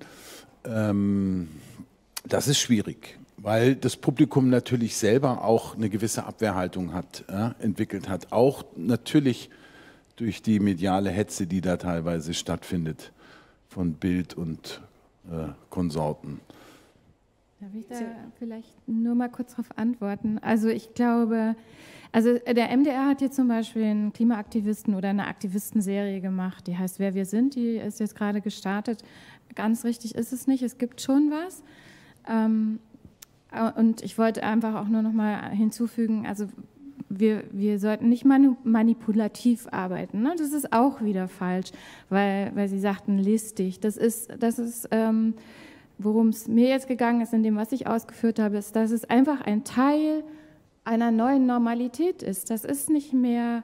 Ähm, das ist schwierig, weil das Publikum natürlich selber auch eine gewisse Abwehrhaltung hat, äh, entwickelt hat. Auch natürlich durch die mediale Hetze, die da teilweise stattfindet von Bild und äh, Konsorten. Darf ich da vielleicht nur mal kurz darauf antworten? Also ich glaube, also der M D R hat jetzt zum Beispiel einen Klimaaktivisten oder eine Aktivistenserie gemacht, die heißt Wer wir sind, die ist jetzt gerade gestartet. Ganz richtig ist es nicht, es gibt schon was. Ähm, und ich wollte einfach auch nur noch mal hinzufügen, also Wir, wir sollten nicht manipulativ arbeiten. Ne? Das ist auch wieder falsch, weil, weil Sie sagten listig. Das ist, das ist ähm, worum es mir jetzt gegangen ist, in dem, was ich ausgeführt habe, ist, dass es einfach ein Teil einer neuen Normalität ist. Das ist nicht mehr,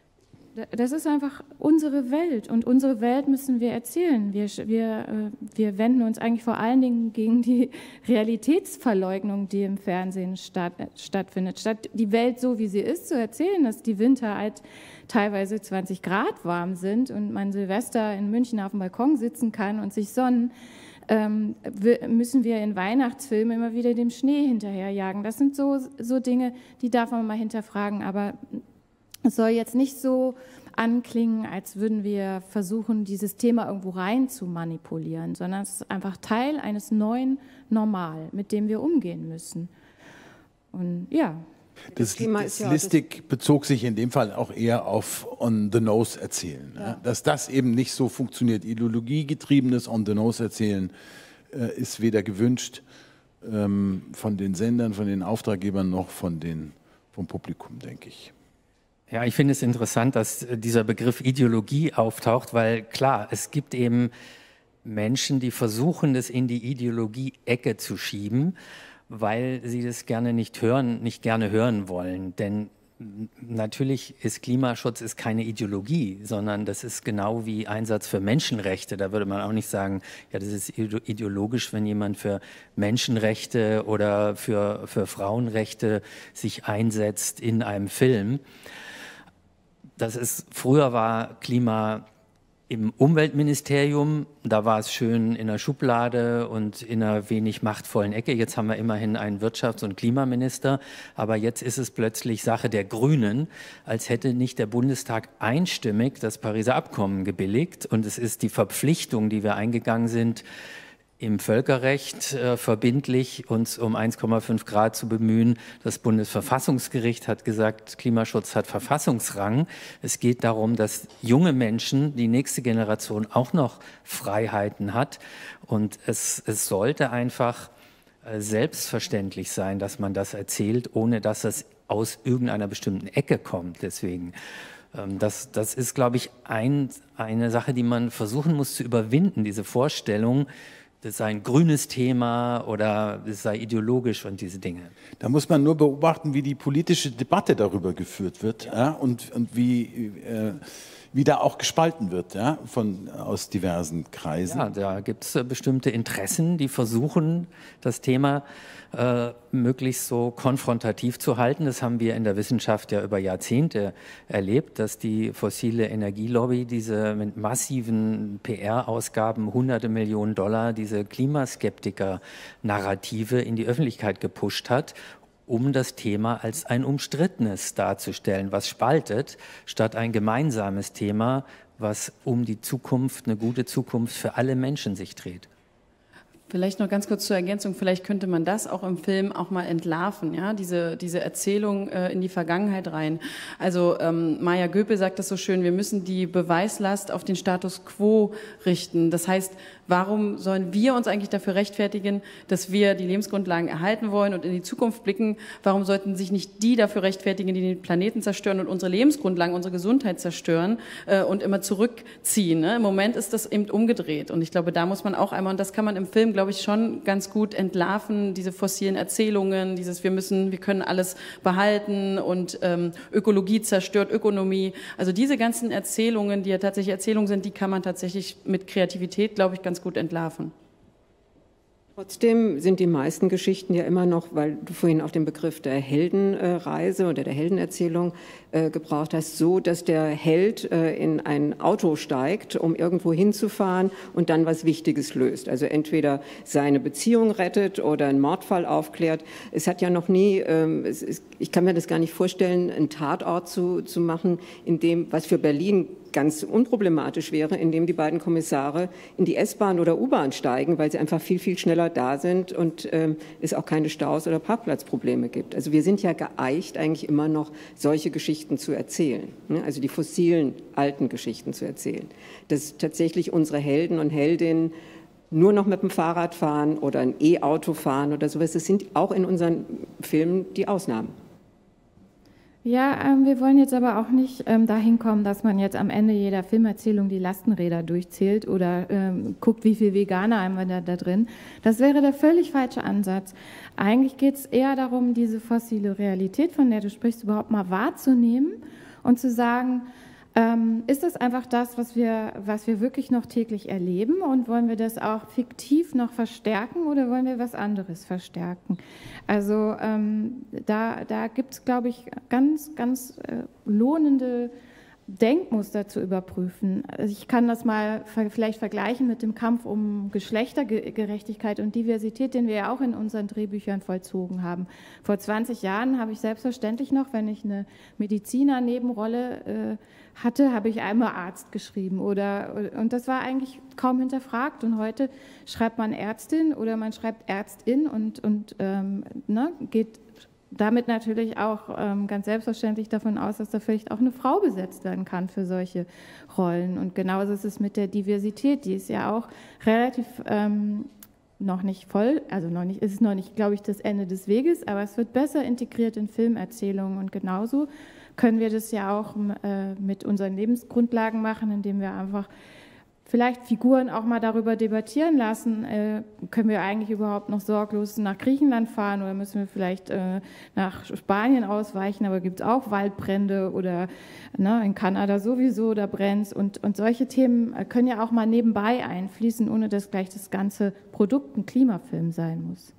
das ist einfach unsere Welt, und unsere Welt müssen wir erzählen. Wir, wir, wir wenden uns eigentlich vor allen Dingen gegen die Realitätsverleugnung, die im Fernsehen statt, stattfindet. Statt die Welt so, wie sie ist, zu erzählen, dass die Winter halt teilweise zwanzig Grad warm sind und man Silvester in München auf dem Balkon sitzen kann und sich sonnen, ähm, müssen wir in Weihnachtsfilmen immer wieder dem Schnee hinterherjagen. Das sind so, so Dinge, die darf man mal hinterfragen, aber es soll jetzt nicht so anklingen, als würden wir versuchen, dieses Thema irgendwo rein zu manipulieren, sondern es ist einfach Teil eines neuen Normal, mit dem wir umgehen müssen. Und ja. Das, das, das ja, Listig das bezog sich in dem Fall auch eher auf On-the-Nose erzählen. Ja. Dass das eben nicht so funktioniert. Ideologiegetriebenes On-the-Nose erzählen äh, ist weder gewünscht ähm, von den Sendern, von den Auftraggebern noch von den, vom Publikum, denke ich. Ja, ich finde es interessant, dass dieser Begriff Ideologie auftaucht, weil klar, es gibt eben Menschen, die versuchen, das in die Ideologie-Ecke zu schieben, weil sie das gerne nicht hören, nicht gerne hören wollen. Denn natürlich ist Klimaschutz ist keine Ideologie, sondern das ist genau wie Einsatz für Menschenrechte. Da würde man auch nicht sagen, ja, das ist ideologisch, wenn jemand für Menschenrechte oder für, für Frauenrechte sich einsetzt in einem Film. Das ist, früher war Klima im Umweltministerium, da war es schön in der Schublade und in einer wenig machtvollen Ecke. Jetzt haben wir immerhin einen Wirtschafts- und Klimaminister, aber jetzt ist es plötzlich Sache der Grünen, als hätte nicht der Bundestag einstimmig das Pariser Abkommen gebilligt. Und es ist die Verpflichtung, die wir eingegangen sind, im Völkerrecht äh, verbindlich uns um eins Komma fünf Grad zu bemühen. Das Bundesverfassungsgericht hat gesagt, Klimaschutz hat Verfassungsrang. Es geht darum, dass junge Menschen, die nächste Generation auch noch Freiheiten hat. Und es, es sollte einfach äh, selbstverständlich sein, dass man das erzählt, ohne dass es aus irgendeiner bestimmten Ecke kommt. Deswegen, ähm, das, das ist, glaube ich, ein, eine Sache, die man versuchen muss zu überwinden, diese Vorstellung, das sei ein grünes Thema oder es sei ideologisch und diese Dinge. Da muss man nur beobachten, wie die politische Debatte darüber geführt wird, ja, und, und wie, äh, wie da auch gespalten wird, ja, von, aus diversen Kreisen. Ja, da gibt es äh, bestimmte Interessen, die versuchen, das Thema äh, möglichst so konfrontativ zu halten. Das haben wir in der Wissenschaft ja über Jahrzehnte erlebt, dass die fossile Energielobby diese mit massiven P R-Ausgaben, hunderte Millionen Dollar, diese Klimaskeptiker-Narrative in die Öffentlichkeit gepusht hat, um das Thema als ein umstrittenes darzustellen, was spaltet, statt ein gemeinsames Thema, was um die Zukunft, eine gute Zukunft für alle Menschen sich dreht. Vielleicht noch ganz kurz zur Ergänzung, vielleicht könnte man das auch im Film auch mal entlarven, ja, diese, diese Erzählung äh, in die Vergangenheit rein. Also ähm, Maya Göpel sagt das so schön, wir müssen die Beweislast auf den Status quo richten. Das heißt, warum sollen wir uns eigentlich dafür rechtfertigen, dass wir die Lebensgrundlagen erhalten wollen und in die Zukunft blicken? Warum sollten sich nicht die dafür rechtfertigen, die den Planeten zerstören und unsere Lebensgrundlagen, unsere Gesundheit zerstören äh, und immer zurückziehen? Ne? Im Moment ist das eben umgedreht und ich glaube, da muss man auch einmal, und das kann man im Film, glaube ich, schon ganz gut entlarven, diese fossilen Erzählungen, dieses wir müssen, wir können alles behalten und ähm, Ökologie zerstört Ökonomie. Also diese ganzen Erzählungen, die ja tatsächlich Erzählungen sind, die kann man tatsächlich mit Kreativität, glaube ich, ganz gut entlarven. Trotzdem sind die meisten Geschichten ja immer noch, weil du vorhin auch den Begriff der Heldenreise oder der Heldenerzählung äh, gebraucht hast, so, dass der Held äh, in ein Auto steigt, um irgendwo hinzufahren und dann was Wichtiges löst. Also entweder seine Beziehung rettet oder einen Mordfall aufklärt. Es hat ja noch nie, ähm, es ist, ich kann mir das gar nicht vorstellen, einen Tatort zu, zu machen, in dem, was für Berlin ganz unproblematisch wäre, indem die beiden Kommissare in die S-Bahn oder U-Bahn steigen, weil sie einfach viel, viel schneller da sind und ähm, es auch keine Staus oder Parkplatzprobleme gibt. Also wir sind ja geeicht, eigentlich immer noch solche Geschichten zu erzählen, ne? Also die fossilen, alten Geschichten zu erzählen. Dass tatsächlich unsere Helden und Heldinnen nur noch mit dem Fahrrad fahren oder ein E-Auto fahren oder sowas, das sind auch in unseren Filmen die Ausnahmen. Ja, ähm, wir wollen jetzt aber auch nicht ähm, dahin kommen, dass man jetzt am Ende jeder Filmerzählung die Lastenräder durchzählt oder ähm, guckt, wie viel Veganer haben wir da, da drin. Das wäre der völlig falsche Ansatz. Eigentlich geht es eher darum, diese fossile Realität, von der du sprichst, überhaupt mal wahrzunehmen und zu sagen, ähm, ist das einfach das, was wir, was wir wirklich noch täglich erleben und wollen wir das auch fiktiv noch verstärken oder wollen wir was anderes verstärken? Also ähm, da, da gibt es, glaube ich, ganz, ganz äh, lohnende Denkmuster zu überprüfen. Also ich kann das mal vielleicht vergleichen mit dem Kampf um Geschlechtergerechtigkeit und Diversität, den wir ja auch in unseren Drehbüchern vollzogen haben. Vor zwanzig Jahren habe ich selbstverständlich noch, wenn ich eine Mediziner-Nebenrolle äh, hatte, habe ich einmal Arzt geschrieben oder, und das war eigentlich kaum hinterfragt und heute schreibt man Ärztin oder man schreibt Ärztin und, und ähm, ne, geht damit natürlich auch ähm, ganz selbstverständlich davon aus, dass da vielleicht auch eine Frau besetzt werden kann für solche Rollen. Und genauso ist es mit der Diversität, die ist ja auch relativ ähm, noch nicht voll, also noch nicht, ist es noch nicht, glaube ich, das Ende des Weges, aber es wird besser integriert in Filmerzählungen und genauso können wir das ja auch äh, mit unseren Lebensgrundlagen machen, indem wir einfach vielleicht Figuren auch mal darüber debattieren lassen, äh, können wir eigentlich überhaupt noch sorglos nach Griechenland fahren oder müssen wir vielleicht äh, nach Spanien ausweichen, aber gibt es auch Waldbrände oder ne, in Kanada sowieso, da brennt es und, und solche Themen können ja auch mal nebenbei einfließen, ohne dass gleich das ganze Produkt ein Klimafilm sein muss.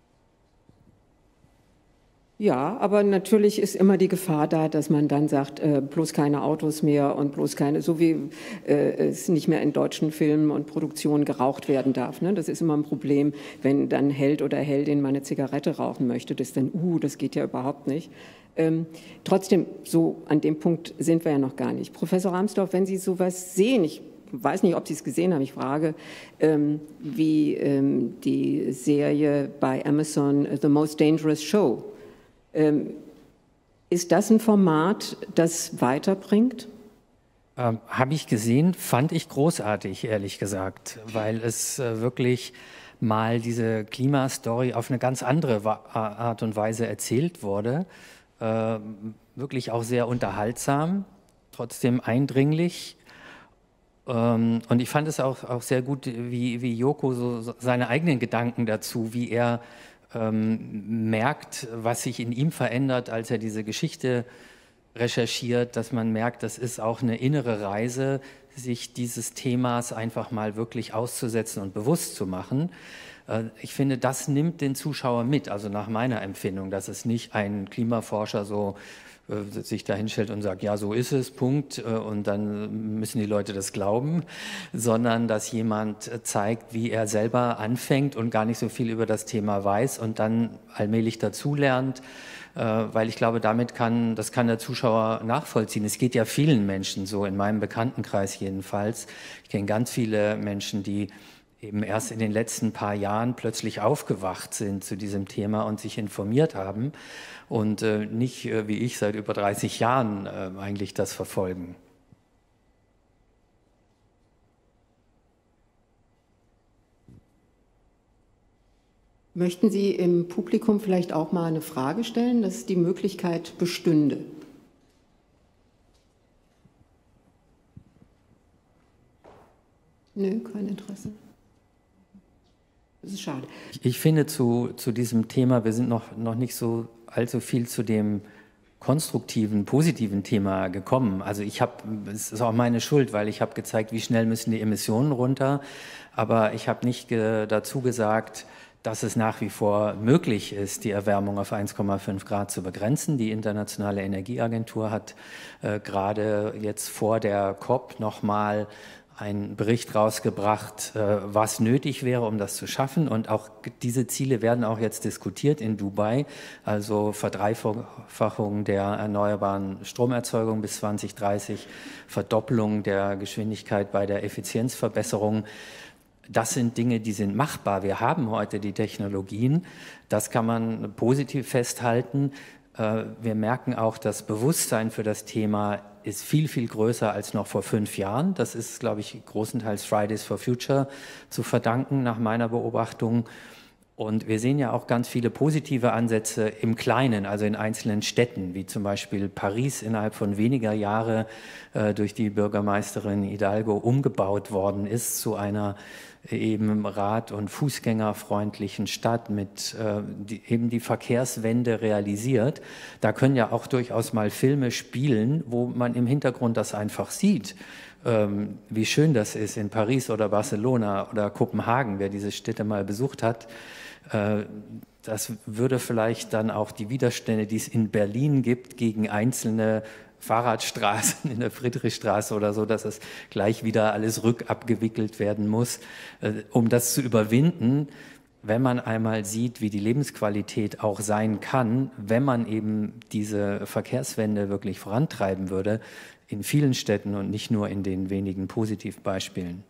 Ja, aber natürlich ist immer die Gefahr da, dass man dann sagt, äh, bloß keine Autos mehr und bloß keine, so wie äh, es nicht mehr in deutschen Filmen und Produktionen geraucht werden darf. Ne? Das ist immer ein Problem, wenn dann Held oder Heldin mal eine Zigarette rauchen möchte, das dann, uh, das geht ja überhaupt nicht. Ähm, trotzdem, so an dem Punkt sind wir ja noch gar nicht. Professor Rahmsdorf, wenn Sie sowas sehen, ich weiß nicht, ob Sie es gesehen haben, ich frage, ähm, wie ähm, die Serie bei Amazon The Most Dangerous Show, Ähm, ist das ein Format, das weiterbringt? Ähm, Habe ich gesehen, fand ich großartig, ehrlich gesagt, weil es äh, wirklich mal diese Klimastory auf eine ganz andere Wa- Art und Weise erzählt wurde. Äh, wirklich auch sehr unterhaltsam, trotzdem eindringlich Und ich fand es auch, auch sehr gut, wie, wie Joko so seine eigenen Gedanken dazu, wie er ähm, merkt, was sich in ihm verändert, als er diese Geschichte recherchiert, dass man merkt, das ist auch eine innere Reise, sich dieses Themas einfach mal wirklich auszusetzen und bewusst zu machen. Äh, ich finde, das nimmt den Zuschauer mit, also nach meiner Empfindung, dass es nicht ein Klimaforscher so sich da hinstellt und sagt, ja, so ist es, Punkt, und dann müssen die Leute das glauben, sondern dass jemand zeigt, wie er selber anfängt und gar nicht so viel über das Thema weiß und dann allmählich dazulernt, weil ich glaube, damit kann, das kann der Zuschauer nachvollziehen. Es geht ja vielen Menschen so, in meinem Bekanntenkreis jedenfalls. Ich kenne ganz viele Menschen, die eben erst in den letzten paar Jahren plötzlich aufgewacht sind zu diesem Thema und sich informiert haben und äh, nicht, äh, wie ich, seit über dreißig Jahren äh, eigentlich das verfolgen. Möchten Sie im Publikum vielleicht auch mal eine Frage stellen, dass die Möglichkeit bestünde? Nö, kein Interesse. Das ist schade. Ich finde zu, zu diesem Thema, wir sind noch, noch nicht so allzu viel zu dem konstruktiven, positiven Thema gekommen. Also ich habe, es ist auch meine Schuld, weil ich habe gezeigt, wie schnell müssen die Emissionen runter, aber ich habe nicht ge, dazu gesagt, dass es nach wie vor möglich ist, die Erwärmung auf eins Komma fünf Grad zu begrenzen. Die Internationale Energieagentur hat äh, gerade jetzt vor der COP nochmal einen Bericht rausgebracht, was nötig wäre, um das zu schaffen. Und auch diese Ziele werden auch jetzt diskutiert in Dubai, also Verdreifachung der erneuerbaren Stromerzeugung bis zwanzig dreißig, Verdoppelung der Geschwindigkeit bei der Effizienzverbesserung. Das sind Dinge, die sind machbar. Wir haben heute die Technologien. Das kann man positiv festhalten. Wir merken auch, das Bewusstsein für das Thema ist viel, viel größer als noch vor fünf Jahren. Das ist, glaube ich, großenteils Fridays for Future zu verdanken, nach meiner Beobachtung. Und wir sehen ja auch ganz viele positive Ansätze im Kleinen, also in einzelnen Städten, wie zum Beispiel Paris innerhalb von weniger Jahren äh, durch die Bürgermeisterin Hidalgo umgebaut worden ist zu einer eben rad- und fußgängerfreundlichen Stadt mit äh, die, eben die Verkehrswende realisiert. Da können ja auch durchaus mal Filme spielen, wo man im Hintergrund das einfach sieht, ähm, wie schön das ist in Paris oder Barcelona oder Kopenhagen, wer diese Städte mal besucht hat. Äh, das würde vielleicht dann auch die Widerstände, die es in Berlin gibt, gegen einzelne Fahrradstraßen in der Friedrichstraße oder so, dass es gleich wieder alles rückabgewickelt werden muss, äh, um das zu überwinden, wenn man einmal sieht, wie die Lebensqualität auch sein kann, wenn man eben diese Verkehrswende wirklich vorantreiben würde, in vielen Städten und nicht nur in den wenigen Positivbeispielen.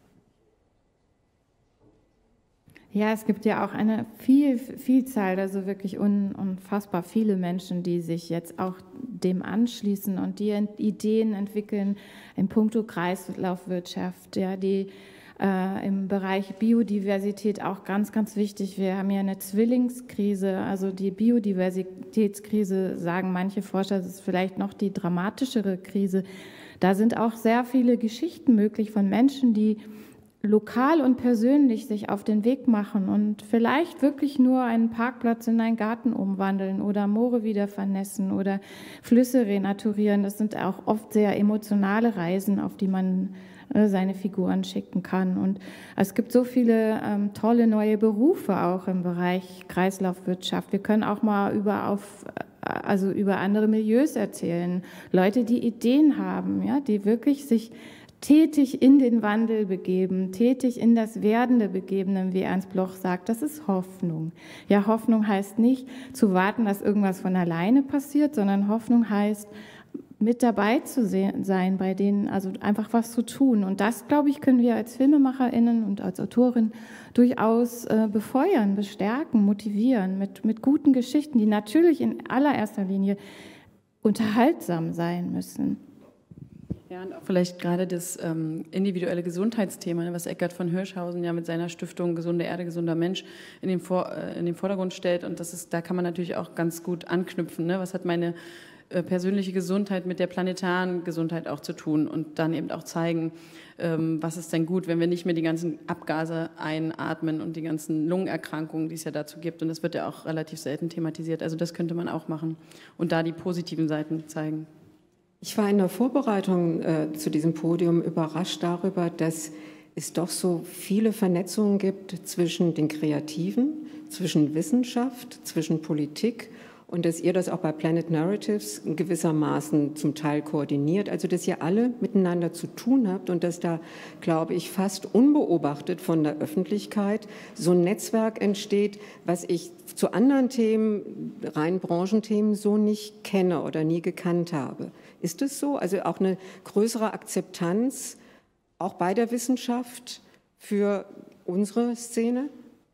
Ja, es gibt ja auch eine viel, Vielzahl, also wirklich un, unfassbar viele Menschen, die sich jetzt auch dem anschließen und die Ideen entwickeln in puncto Kreislaufwirtschaft, ja, die äh, im Bereich Biodiversität auch ganz, ganz wichtig. Wir haben ja eine Zwillingskrise, also die Biodiversitätskrise, sagen manche Forscher, das ist vielleicht noch die dramatischere Krise. Da sind auch sehr viele Geschichten möglich von Menschen, die lokal und persönlich sich auf den Weg machen und vielleicht wirklich nur einen Parkplatz in einen Garten umwandeln oder Moore wieder vernässen oder Flüsse renaturieren. Das sind auch oft sehr emotionale Reisen, auf die man äh, seine Figuren schicken kann. Und es gibt so viele ähm, tolle neue Berufe auch im Bereich Kreislaufwirtschaft. Wir können auch mal über auf also über andere Milieus erzählen. Leute, die Ideen haben, ja, die wirklich sich tätig in den Wandel begeben, tätig in das Werdende begeben, wie Ernst Bloch sagt, das ist Hoffnung. Ja, Hoffnung heißt nicht zu warten, dass irgendwas von alleine passiert, sondern Hoffnung heißt, mit dabei zu sein, bei denen, also einfach was zu tun. Und das, glaube ich, können wir als FilmemacherInnen und als Autorin durchaus äh, befeuern, bestärken, motivieren mit, mit guten Geschichten, die natürlich in allererster Linie unterhaltsam sein müssen. Ja, und auch vielleicht gerade das ähm, individuelle Gesundheitsthema, ne, was Eckhard von Hirschhausen ja mit seiner Stiftung Gesunde Erde, gesunder Mensch in den, Vor äh, in den Vordergrund stellt. Und das ist, da kann man natürlich auch ganz gut anknüpfen. Ne? Was hat meine äh, persönliche Gesundheit mit der planetaren Gesundheit auch zu tun und dann eben auch zeigen, ähm, was ist denn gut, wenn wir nicht mehr die ganzen Abgase einatmen und die ganzen Lungenerkrankungen, die es ja dazu gibt. Und das wird ja auch relativ selten thematisiert. Also das könnte man auch machen und da die positiven Seiten zeigen. Ich war in der Vorbereitung äh, zu diesem Podium überrascht darüber, dass es doch so viele Vernetzungen gibt zwischen den Kreativen, zwischen Wissenschaft, zwischen Politik und dass ihr das auch bei Planet Narratives in gewissermaßen zum Teil koordiniert. Also dass ihr alle miteinander zu tun habt und dass da, glaube ich, fast unbeobachtet von der Öffentlichkeit so ein Netzwerk entsteht, was ich zu anderen Themen, rein Branchenthemen, so nicht kenne oder nie gekannt habe. Ist es so? Also auch eine größere Akzeptanz, auch bei der Wissenschaft, für unsere Szene?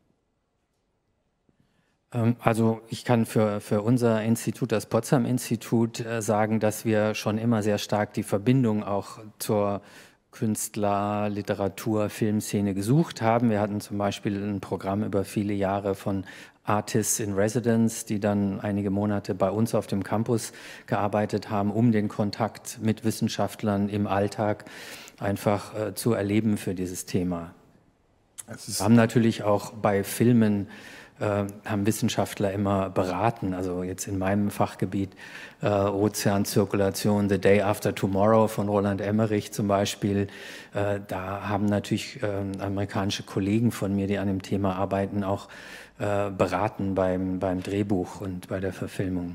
Also ich kann für, für unser Institut, das Potsdam-Institut, sagen, dass wir schon immer sehr stark die Verbindung auch zur Künstler-, Literatur-, Filmszene gesucht haben. Wir hatten zum Beispiel ein Programm über viele Jahre von Artists in Residence, die dann einige Monate bei uns auf dem Campus gearbeitet haben, um den Kontakt mit Wissenschaftlern im Alltag einfach äh, zu erleben für dieses Thema. Wir haben natürlich auch bei Filmen äh, haben Wissenschaftler immer beraten, also jetzt in meinem Fachgebiet äh, Ozeanzirkulation, The Day After Tomorrow von Roland Emmerich zum Beispiel. Äh, da haben natürlich äh, amerikanische Kollegen von mir, die an dem Thema arbeiten, auch äh, beraten beim, beim Drehbuch und bei der Verfilmung.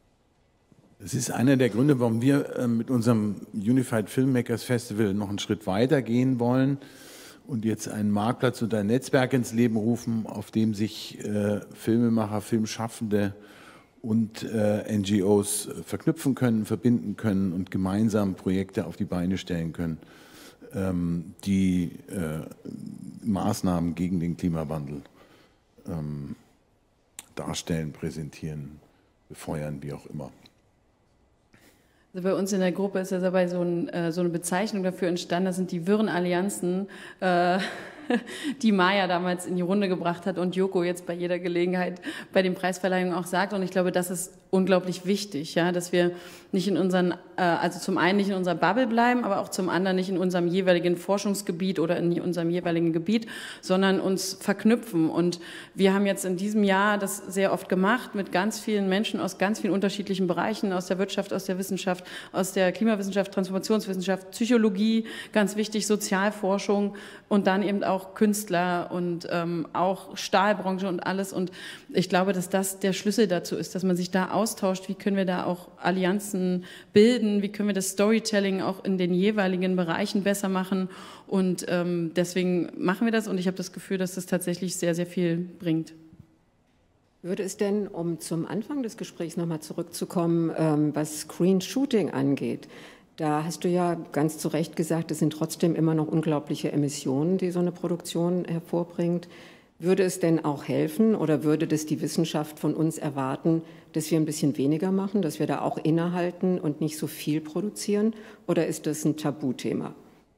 Das ist einer der Gründe, warum wir äh, mit unserem Unified Filmmakers Festival noch einen Schritt weiter gehen wollen und jetzt einen Marktplatz und ein Netzwerk ins Leben rufen, auf dem sich äh, Filmemacher, Filmschaffende und äh, N G Os verknüpfen können, verbinden können und gemeinsam Projekte auf die Beine stellen können, ähm, die äh, Maßnahmen gegen den Klimawandel ähm, darstellen, präsentieren, befeuern, wie auch immer. Also bei uns in der Gruppe ist ja dabei so, ein, äh, so eine Bezeichnung dafür entstanden, das sind die wirren Allianzen, äh, die Maya damals in die Runde gebracht hat und Joko jetzt bei jeder Gelegenheit bei den Preisverleihungen auch sagt. Und ich glaube, das ist unglaublich wichtig, ja, dass wir nicht in unseren, äh, also zum einen nicht in unserer Bubble bleiben, aber auch zum anderen nicht in unserem jeweiligen Forschungsgebiet oder in unserem jeweiligen Gebiet, sondern uns verknüpfen. Und wir haben jetzt in diesem Jahr das sehr oft gemacht mit ganz vielen Menschen aus ganz vielen unterschiedlichen Bereichen, aus der Wirtschaft, aus der Wissenschaft, aus der Klimawissenschaft, Transformationswissenschaft, Psychologie, ganz wichtig, Sozialforschung und dann eben auch Künstler und ähm, auch Stahlbranche und alles. Und ich glaube, dass das der Schlüssel dazu ist, dass man sich da austauscht, wie können wir da auch Allianzen bilden, wie können wir das Storytelling auch in den jeweiligen Bereichen besser machen und ähm, deswegen machen wir das und ich habe das Gefühl, dass das tatsächlich sehr, sehr viel bringt. Würde es denn, um zum Anfang des Gesprächs nochmal zurückzukommen, ähm, was Screen Shooting angeht, da hast du ja ganz zu Recht gesagt, es sind trotzdem immer noch unglaubliche Emissionen, die so eine Produktion hervorbringt. Würde es denn auch helfen oder würde das die Wissenschaft von uns erwarten, dass wir ein bisschen weniger machen, dass wir da auch innehalten und nicht so viel produzieren? Oder ist das ein Tabuthema?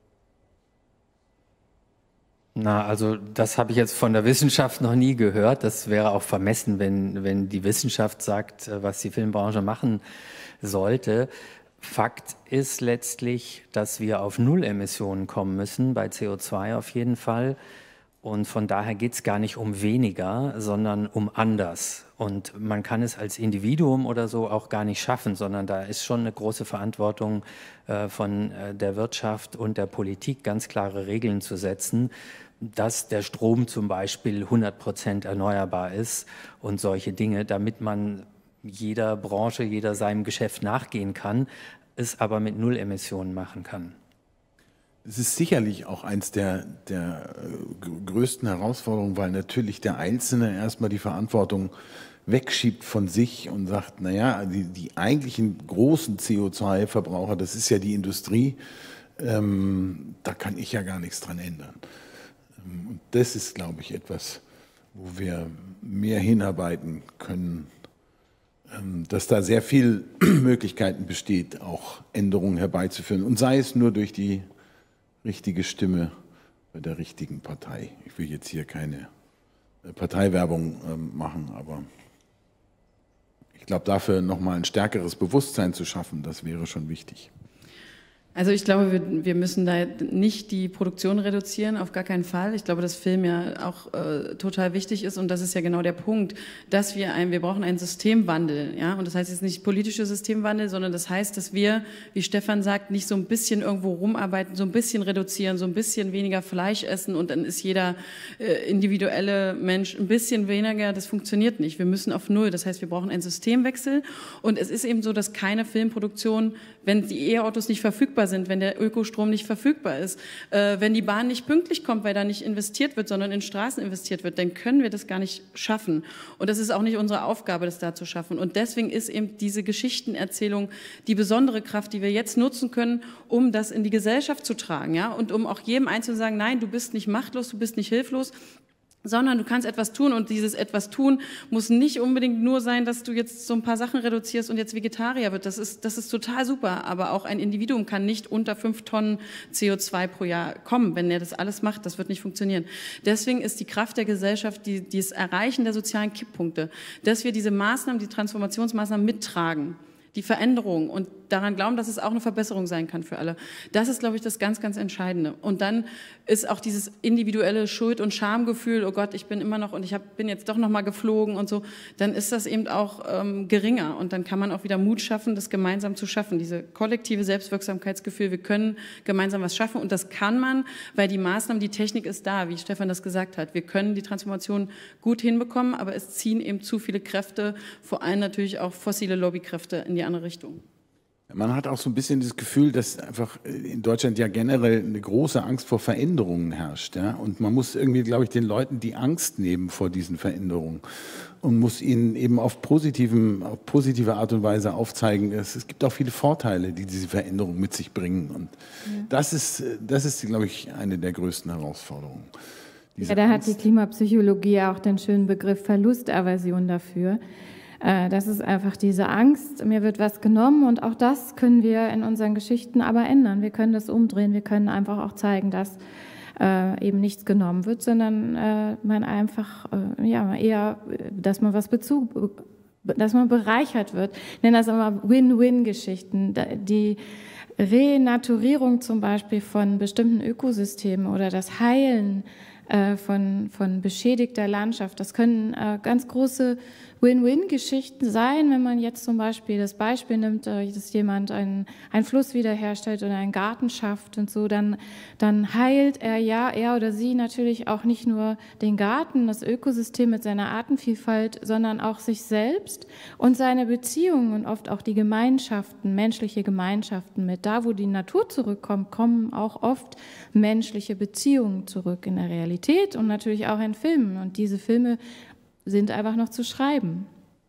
Na, also das habe ich jetzt von der Wissenschaft noch nie gehört. Das wäre auch vermessen, wenn, wenn die Wissenschaft sagt, was die Filmbranche machen sollte. Fakt ist letztlich, dass wir auf Null-Emissionen kommen müssen, bei C O zwei auf jeden Fall. Und von daher geht es gar nicht um weniger, sondern um anders. Und man kann es als Individuum oder so auch gar nicht schaffen, sondern da ist schon eine große Verantwortung äh, von äh, der Wirtschaft und der Politik, ganz klare Regeln zu setzen, dass der Strom zum Beispiel hundert Prozent erneuerbar ist und solche Dinge, damit man jeder Branche, jeder seinem Geschäft nachgehen kann, es aber mit Null Emissionen machen kann. Es ist sicherlich auch eins der, der größten Herausforderungen, weil natürlich der Einzelne erstmal die Verantwortung wegschiebt von sich und sagt, naja, die, die eigentlichen großen C O zwei Verbraucher, das ist ja die Industrie, ähm, da kann ich ja gar nichts dran ändern. Und das ist, glaube ich, etwas, wo wir mehr hinarbeiten können, ähm, dass da sehr viel Möglichkeiten besteht, auch Änderungen herbeizuführen. Und sei es nur durch die richtige Stimme bei der richtigen Partei. Ich will jetzt hier keine Parteiwerbung ähm, machen, aber ich glaube, dafür nochmal ein stärkeres Bewusstsein zu schaffen, das wäre schon wichtig. Also ich glaube, wir, wir müssen da nicht die Produktion reduzieren, auf gar keinen Fall. Ich glaube, dass Film ja auch äh, total wichtig ist und das ist ja genau der Punkt, dass wir ein, wir brauchen einen Systemwandel, ja. Und das heißt jetzt nicht politischer Systemwandel, sondern das heißt, dass wir, wie Stefan sagt, nicht so ein bisschen irgendwo rumarbeiten, so ein bisschen reduzieren, so ein bisschen weniger Fleisch essen und dann ist jeder äh, individuelle Mensch ein bisschen weniger. Das funktioniert nicht. Wir müssen auf Null. Das heißt, wir brauchen einen Systemwechsel und es ist eben so, dass keine Filmproduktion, wenn die E-Autos nicht verfügbar sind, wenn der Ökostrom nicht verfügbar ist, äh, wenn die Bahn nicht pünktlich kommt, weil da nicht investiert wird, sondern in Straßen investiert wird, dann können wir das gar nicht schaffen. Und das ist auch nicht unsere Aufgabe, das da zu schaffen. Und deswegen ist eben diese Geschichtenerzählung die besondere Kraft, die wir jetzt nutzen können, um das in die Gesellschaft zu tragen, ja, und um auch jedem Einzelnen zu sagen, nein, du bist nicht machtlos, du bist nicht hilflos, sondern du kannst etwas tun und dieses etwas tun muss nicht unbedingt nur sein, dass du jetzt so ein paar Sachen reduzierst und jetzt Vegetarier wird. Das ist, das ist total super, aber auch ein Individuum kann nicht unter fünf Tonnen C O zwei pro Jahr kommen. Wenn er das alles macht, das wird nicht funktionieren. Deswegen ist die Kraft der Gesellschaft die, dieses Erreichen der sozialen Kipppunkte, dass wir diese Maßnahmen, die Transformationsmaßnahmen mittragen, die Veränderung und daran glauben, dass es auch eine Verbesserung sein kann für alle. Das ist, glaube ich, das ganz, ganz Entscheidende. Und dann ist auch dieses individuelle Schuld- und Schamgefühl, oh Gott, ich bin immer noch und ich hab, bin jetzt doch noch mal geflogen und so, dann ist das eben auch ähm, geringer und dann kann man auch wieder Mut schaffen, das gemeinsam zu schaffen, diese kollektive Selbstwirksamkeitsgefühl, wir können gemeinsam was schaffen und das kann man, weil die Maßnahmen, die Technik ist da, wie Stefan das gesagt hat. Wir können die Transformation gut hinbekommen, aber es ziehen eben zu viele Kräfte, vor allem natürlich auch fossile Lobbykräfte in die andere Richtung. Man hat auch so ein bisschen das Gefühl, dass einfach in Deutschland ja generell eine große Angst vor Veränderungen herrscht. Ja? Und man muss irgendwie, glaube ich, den Leuten die Angst nehmen vor diesen Veränderungen und muss ihnen eben auf, positiven, auf positive Art und Weise aufzeigen, dass es gibt auch viele Vorteile, die diese Veränderungen mit sich bringen. Und ja. das ist, das ist, glaube ich, eine der größten Herausforderungen. Ja, da hat die Klimapsychologie auch den schönen Begriff Verlustaversion dafür. Das ist einfach diese Angst, mir wird was genommen und auch das können wir in unseren Geschichten aber ändern. Wir können das umdrehen, wir können einfach auch zeigen, dass äh, eben nichts genommen wird, sondern äh, man einfach, äh, ja, eher, dass man was Bezug, dass man bereichert wird. Ich nenne das immer Win-Win-Geschichten. Die Renaturierung zum Beispiel von bestimmten Ökosystemen oder das Heilen äh, von, von beschädigter Landschaft, das können äh, ganz große Win-Win-Geschichten sein, wenn man jetzt zum Beispiel das Beispiel nimmt, dass jemand einen, einen Fluss wiederherstellt oder einen Garten schafft und so, dann, dann heilt er ja, er oder sie natürlich auch nicht nur den Garten, das Ökosystem mit seiner Artenvielfalt, sondern auch sich selbst und seine Beziehungen und oft auch die Gemeinschaften, menschliche Gemeinschaften mit. Da, wo die Natur zurückkommt, kommen auch oft menschliche Beziehungen zurück in der Realität und natürlich auch in Filmen. Und diese Filme sind einfach noch zu schreiben.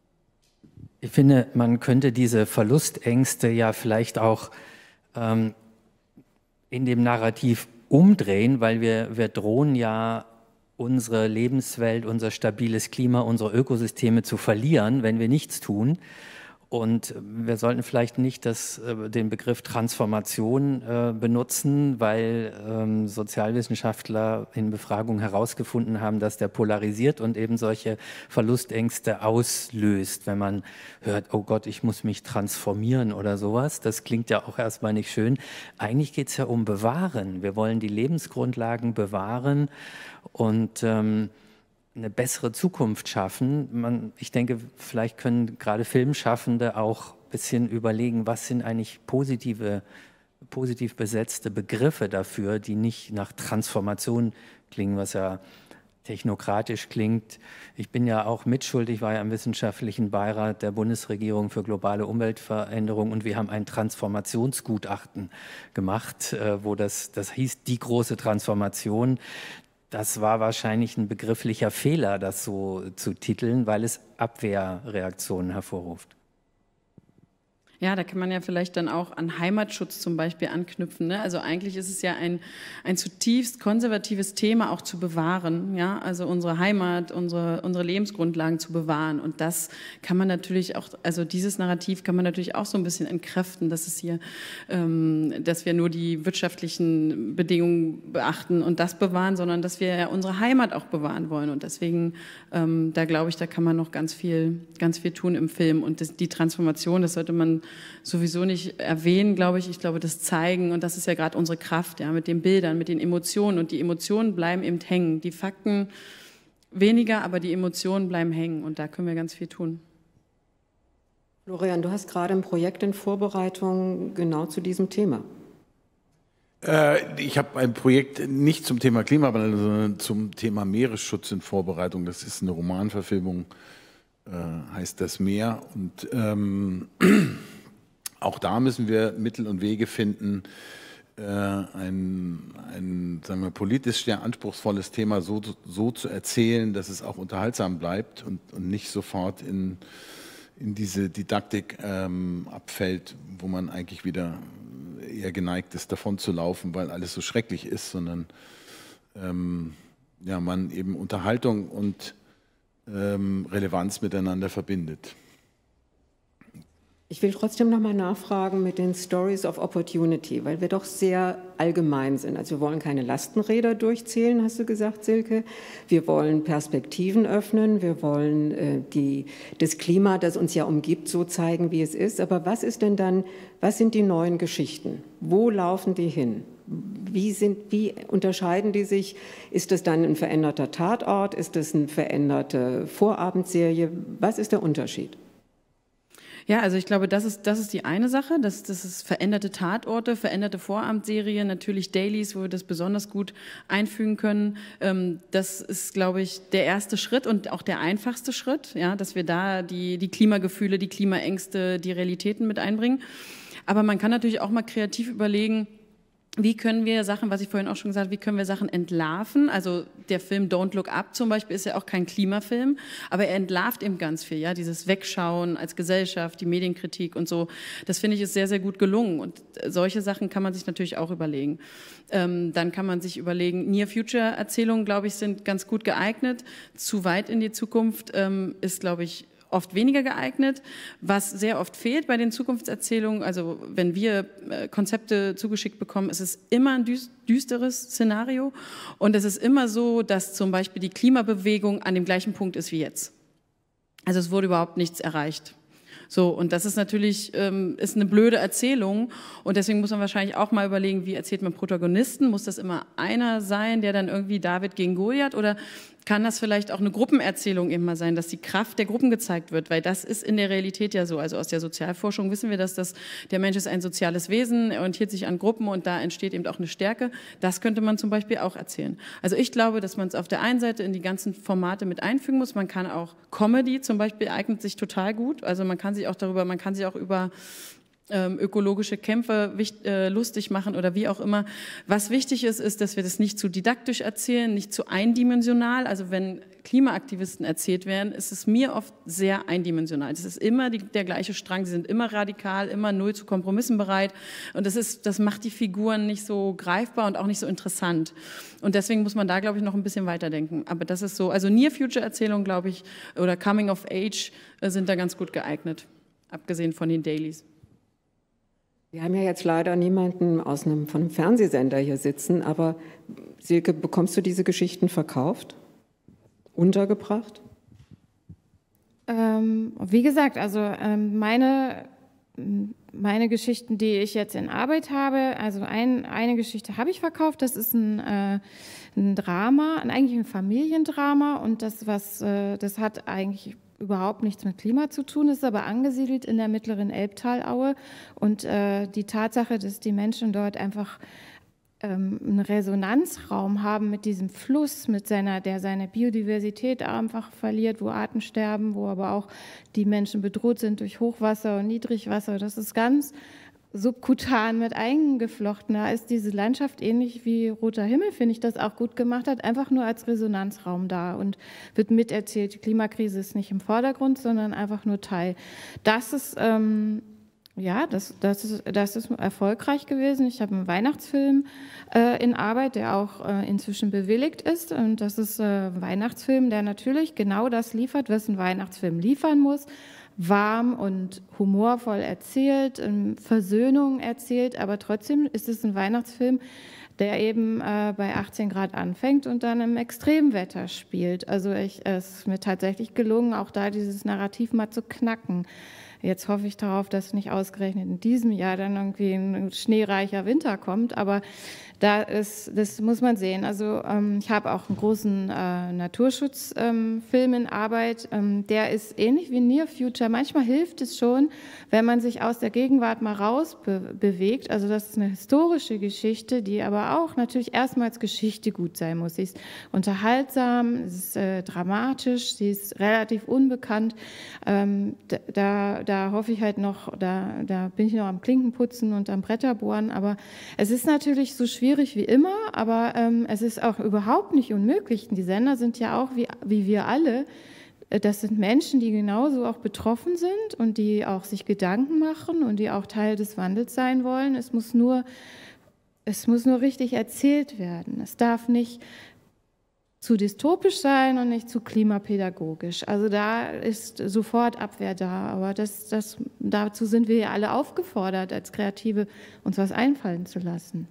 Ich finde, man könnte diese Verlustängste ja vielleicht auch ähm, in dem Narrativ umdrehen, weil wir, wir drohen ja unsere Lebenswelt, unser stabiles Klima, unsere Ökosysteme zu verlieren, wenn wir nichts tun. Und wir sollten vielleicht nicht das, äh, den Begriff Transformation äh, benutzen, weil ähm, Sozialwissenschaftler in Befragungen herausgefunden haben, dass der polarisiert und eben solche Verlustängste auslöst, wenn man hört, oh Gott, ich muss mich transformieren oder sowas. Das klingt ja auch erstmal nicht schön. Eigentlich geht es ja um Bewahren. Wir wollen die Lebensgrundlagen bewahren und ähm, eine bessere Zukunft schaffen. Man, ich denke, vielleicht können gerade Filmschaffende auch ein bisschen überlegen, was sind eigentlich positive, positiv besetzte Begriffe dafür, die nicht nach Transformation klingen, was ja technokratisch klingt. Ich bin ja auch mitschuldig, ich war ja im wissenschaftlichen Beirat der Bundesregierung für globale Umweltveränderung und wir haben ein Transformationsgutachten gemacht, wo das, das hieß die große Transformation. Das war wahrscheinlich ein begrifflicher Fehler, das so zu titeln, weil es Abwehrreaktionen hervorruft. Ja, da kann man ja vielleicht dann auch an Heimatschutz zum Beispiel anknüpfen. Ne? Also eigentlich ist es ja ein, ein zutiefst konservatives Thema auch zu bewahren. Ja? Also unsere Heimat, unsere, unsere Lebensgrundlagen zu bewahren. Und das kann man natürlich auch, also dieses Narrativ kann man natürlich auch so ein bisschen entkräften, dass es hier, ähm, dass wir nur die wirtschaftlichen Bedingungen beachten und das bewahren, sondern dass wir ja unsere Heimat auch bewahren wollen. Und deswegen, ähm, da glaube ich, da kann man noch ganz viel, ganz viel tun im Film. Und das, die Transformation, das sollte man sowieso nicht erwähnen, glaube ich. Ich glaube, das Zeigen, und das ist ja gerade unsere Kraft, ja, mit den Bildern, mit den Emotionen. Und die Emotionen bleiben eben hängen. Die Fakten weniger, aber die Emotionen bleiben hängen. Und da können wir ganz viel tun. Florian, du hast gerade ein Projekt in Vorbereitung genau zu diesem Thema. Äh, ich habe ein Projekt nicht zum Thema Klimawandel, sondern zum Thema Meeresschutz in Vorbereitung. Das ist eine Romanverfilmung, äh, heißt Das Meer. Und ähm, auch da müssen wir Mittel und Wege finden, äh, ein, ein sagen wir, politisch sehr anspruchsvolles Thema so, so zu erzählen, dass es auch unterhaltsam bleibt und, und nicht sofort in, in diese Didaktik ähm, abfällt, wo man eigentlich wieder eher geneigt ist, davon zu laufen, weil alles so schrecklich ist, sondern ähm, ja, man eben Unterhaltung und ähm, Relevanz miteinander verbindet. Ich will trotzdem noch mal nachfragen mit den Stories of Opportunity, weil wir doch sehr allgemein sind. Also wir wollen keine Lastenräder durchzählen, hast du gesagt, Silke. Wir wollen Perspektiven öffnen. Wir wollen äh, die, das Klima, das uns ja umgibt, so zeigen, wie es ist. Aber was ist denn dann, was sind die neuen Geschichten? Wo laufen die hin? Wie, sind, wie unterscheiden die sich? Ist das dann ein veränderter Tatort? Ist das eine veränderte Vorabendserie? Was ist der Unterschied? Ja, also ich glaube, das ist, das ist die eine Sache, das, das ist veränderte Tatorte, veränderte Vorabendserien, natürlich Dailies, wo wir das besonders gut einfügen können. Das ist, glaube ich, der erste Schritt und auch der einfachste Schritt, ja, dass wir da die, die Klimagefühle, die Klimaängste, die Realitäten mit einbringen. Aber man kann natürlich auch mal kreativ überlegen, wie können wir Sachen, was ich vorhin auch schon gesagt habe, wie können wir Sachen entlarven? Also der Film Don't Look Up zum Beispiel ist ja auch kein Klimafilm, aber er entlarvt eben ganz viel, ja, dieses Wegschauen als Gesellschaft, die Medienkritik und so. Das finde ich ist sehr, sehr gut gelungen und solche Sachen kann man sich natürlich auch überlegen. Ähm, dann kann man sich überlegen, Near-Future-Erzählungen, glaube ich, sind ganz gut geeignet. Zu weit in die Zukunft ähm, ist, glaube ich, oft weniger geeignet. Was sehr oft fehlt bei den Zukunftserzählungen, also wenn wir äh, Konzepte zugeschickt bekommen, ist es immer ein düsteres Szenario und es ist immer so, dass zum Beispiel die Klimabewegung an dem gleichen Punkt ist wie jetzt. Also es wurde überhaupt nichts erreicht. So, und das ist natürlich ähm, ist eine blöde Erzählung und deswegen muss man wahrscheinlich auch mal überlegen, wie erzählt man Protagonisten? Muss das immer einer sein, der dann irgendwie David gegen Goliath oder kann das vielleicht auch eine Gruppenerzählung eben mal sein, dass die Kraft der Gruppen gezeigt wird, weil das ist in der Realität ja so. Also aus der Sozialforschung wissen wir, dass das, der Mensch ist ein soziales Wesen, er orientiert sich an Gruppen und da entsteht eben auch eine Stärke. Das könnte man zum Beispiel auch erzählen. Also ich glaube, dass man es auf der einen Seite in die ganzen Formate mit einfügen muss. Man kann auch Comedy zum Beispiel eignet sich total gut. Also man kann sich auch darüber, man kann sich auch über ökologische Kämpfe äh, lustig machen oder wie auch immer. Was wichtig ist, ist, dass wir das nicht zu didaktisch erzählen, nicht zu eindimensional. Also wenn Klimaaktivisten erzählt werden, ist es mir oft sehr eindimensional. Es ist immer die, der gleiche Strang, sie sind immer radikal, immer null zu Kompromissen bereit und das, ist, das macht die Figuren nicht so greifbar und auch nicht so interessant. Und deswegen muss man da, glaube ich, noch ein bisschen weiterdenken. Aber das ist so, also Near-Future-Erzählungen, glaube ich, oder Coming of Age äh, sind da ganz gut geeignet, abgesehen von den Dailies. Wir haben ja jetzt leider niemanden aus einem, von einem Fernsehsender hier sitzen, aber Silke, bekommst du diese Geschichten verkauft, untergebracht? Ähm, wie gesagt, also ähm, meine, meine Geschichten, die ich jetzt in Arbeit habe, also ein, eine Geschichte habe ich verkauft, das ist ein, äh, ein Drama, eigentlich ein Familiendrama und das, was, äh, das hat eigentlich überhaupt nichts mit Klima zu tun, ist aber angesiedelt in der mittleren Elbtalaue und äh, die Tatsache, dass die Menschen dort einfach ähm, einen Resonanzraum haben mit diesem Fluss, mit seiner, der seine Biodiversität einfach verliert, wo Arten sterben, wo aber auch die Menschen bedroht sind durch Hochwasser und Niedrigwasser, das ist ganz subkutan mit eingeflochten. Da ist diese Landschaft ähnlich wie Roter Himmel, finde ich, das auch gut gemacht hat, einfach nur als Resonanzraum da und wird miterzählt. Die Klimakrise ist nicht im Vordergrund, sondern einfach nur Teil. Das ist, ähm, Ja, das, das, ist, das ist erfolgreich gewesen. Ich habe einen Weihnachtsfilm äh, in Arbeit, der auch äh, inzwischen bewilligt ist. Und das ist äh, ein Weihnachtsfilm, der natürlich genau das liefert, was ein Weihnachtsfilm liefern muss. Warm und humorvoll erzählt, ähm, Versöhnung erzählt, aber trotzdem ist es ein Weihnachtsfilm, der eben äh, bei achtzehn Grad anfängt und dann im Extremwetter spielt. Also ich, es ist mir tatsächlich gelungen, auch da dieses Narrativ mal zu knacken. Jetzt hoffe ich darauf, dass nicht ausgerechnet in diesem Jahr dann irgendwie ein schneereicher Winter kommt, aber da ist, das muss man sehen. Also ähm, ich habe auch einen großen äh, Naturschutzfilm ähm, in Arbeit, ähm, der ist ähnlich wie Near Future. Manchmal hilft es schon, wenn man sich aus der Gegenwart mal raus be bewegt. Also das ist eine historische Geschichte, die aber auch natürlich erstmal als Geschichte gut sein muss. Sie ist unterhaltsam, sie ist äh, dramatisch, sie ist relativ unbekannt. Ähm, da, da hoffe ich halt noch, da, da bin ich noch am Klinkenputzen und am Bretterbohren, aber es ist natürlich so schwierig wie immer, aber ähm, es ist auch überhaupt nicht unmöglich. Die Sender sind ja auch wie, wie wir alle, das sind Menschen, die genauso auch betroffen sind und die auch sich Gedanken machen und die auch Teil des Wandels sein wollen. Es muss nur, es muss nur richtig erzählt werden. Es darf nicht zu dystopisch sein und nicht zu klimapädagogisch. Also da ist sofort Abwehr da, aber das, das, dazu sind wir ja alle aufgefordert, als Kreative uns was einfallen zu lassen.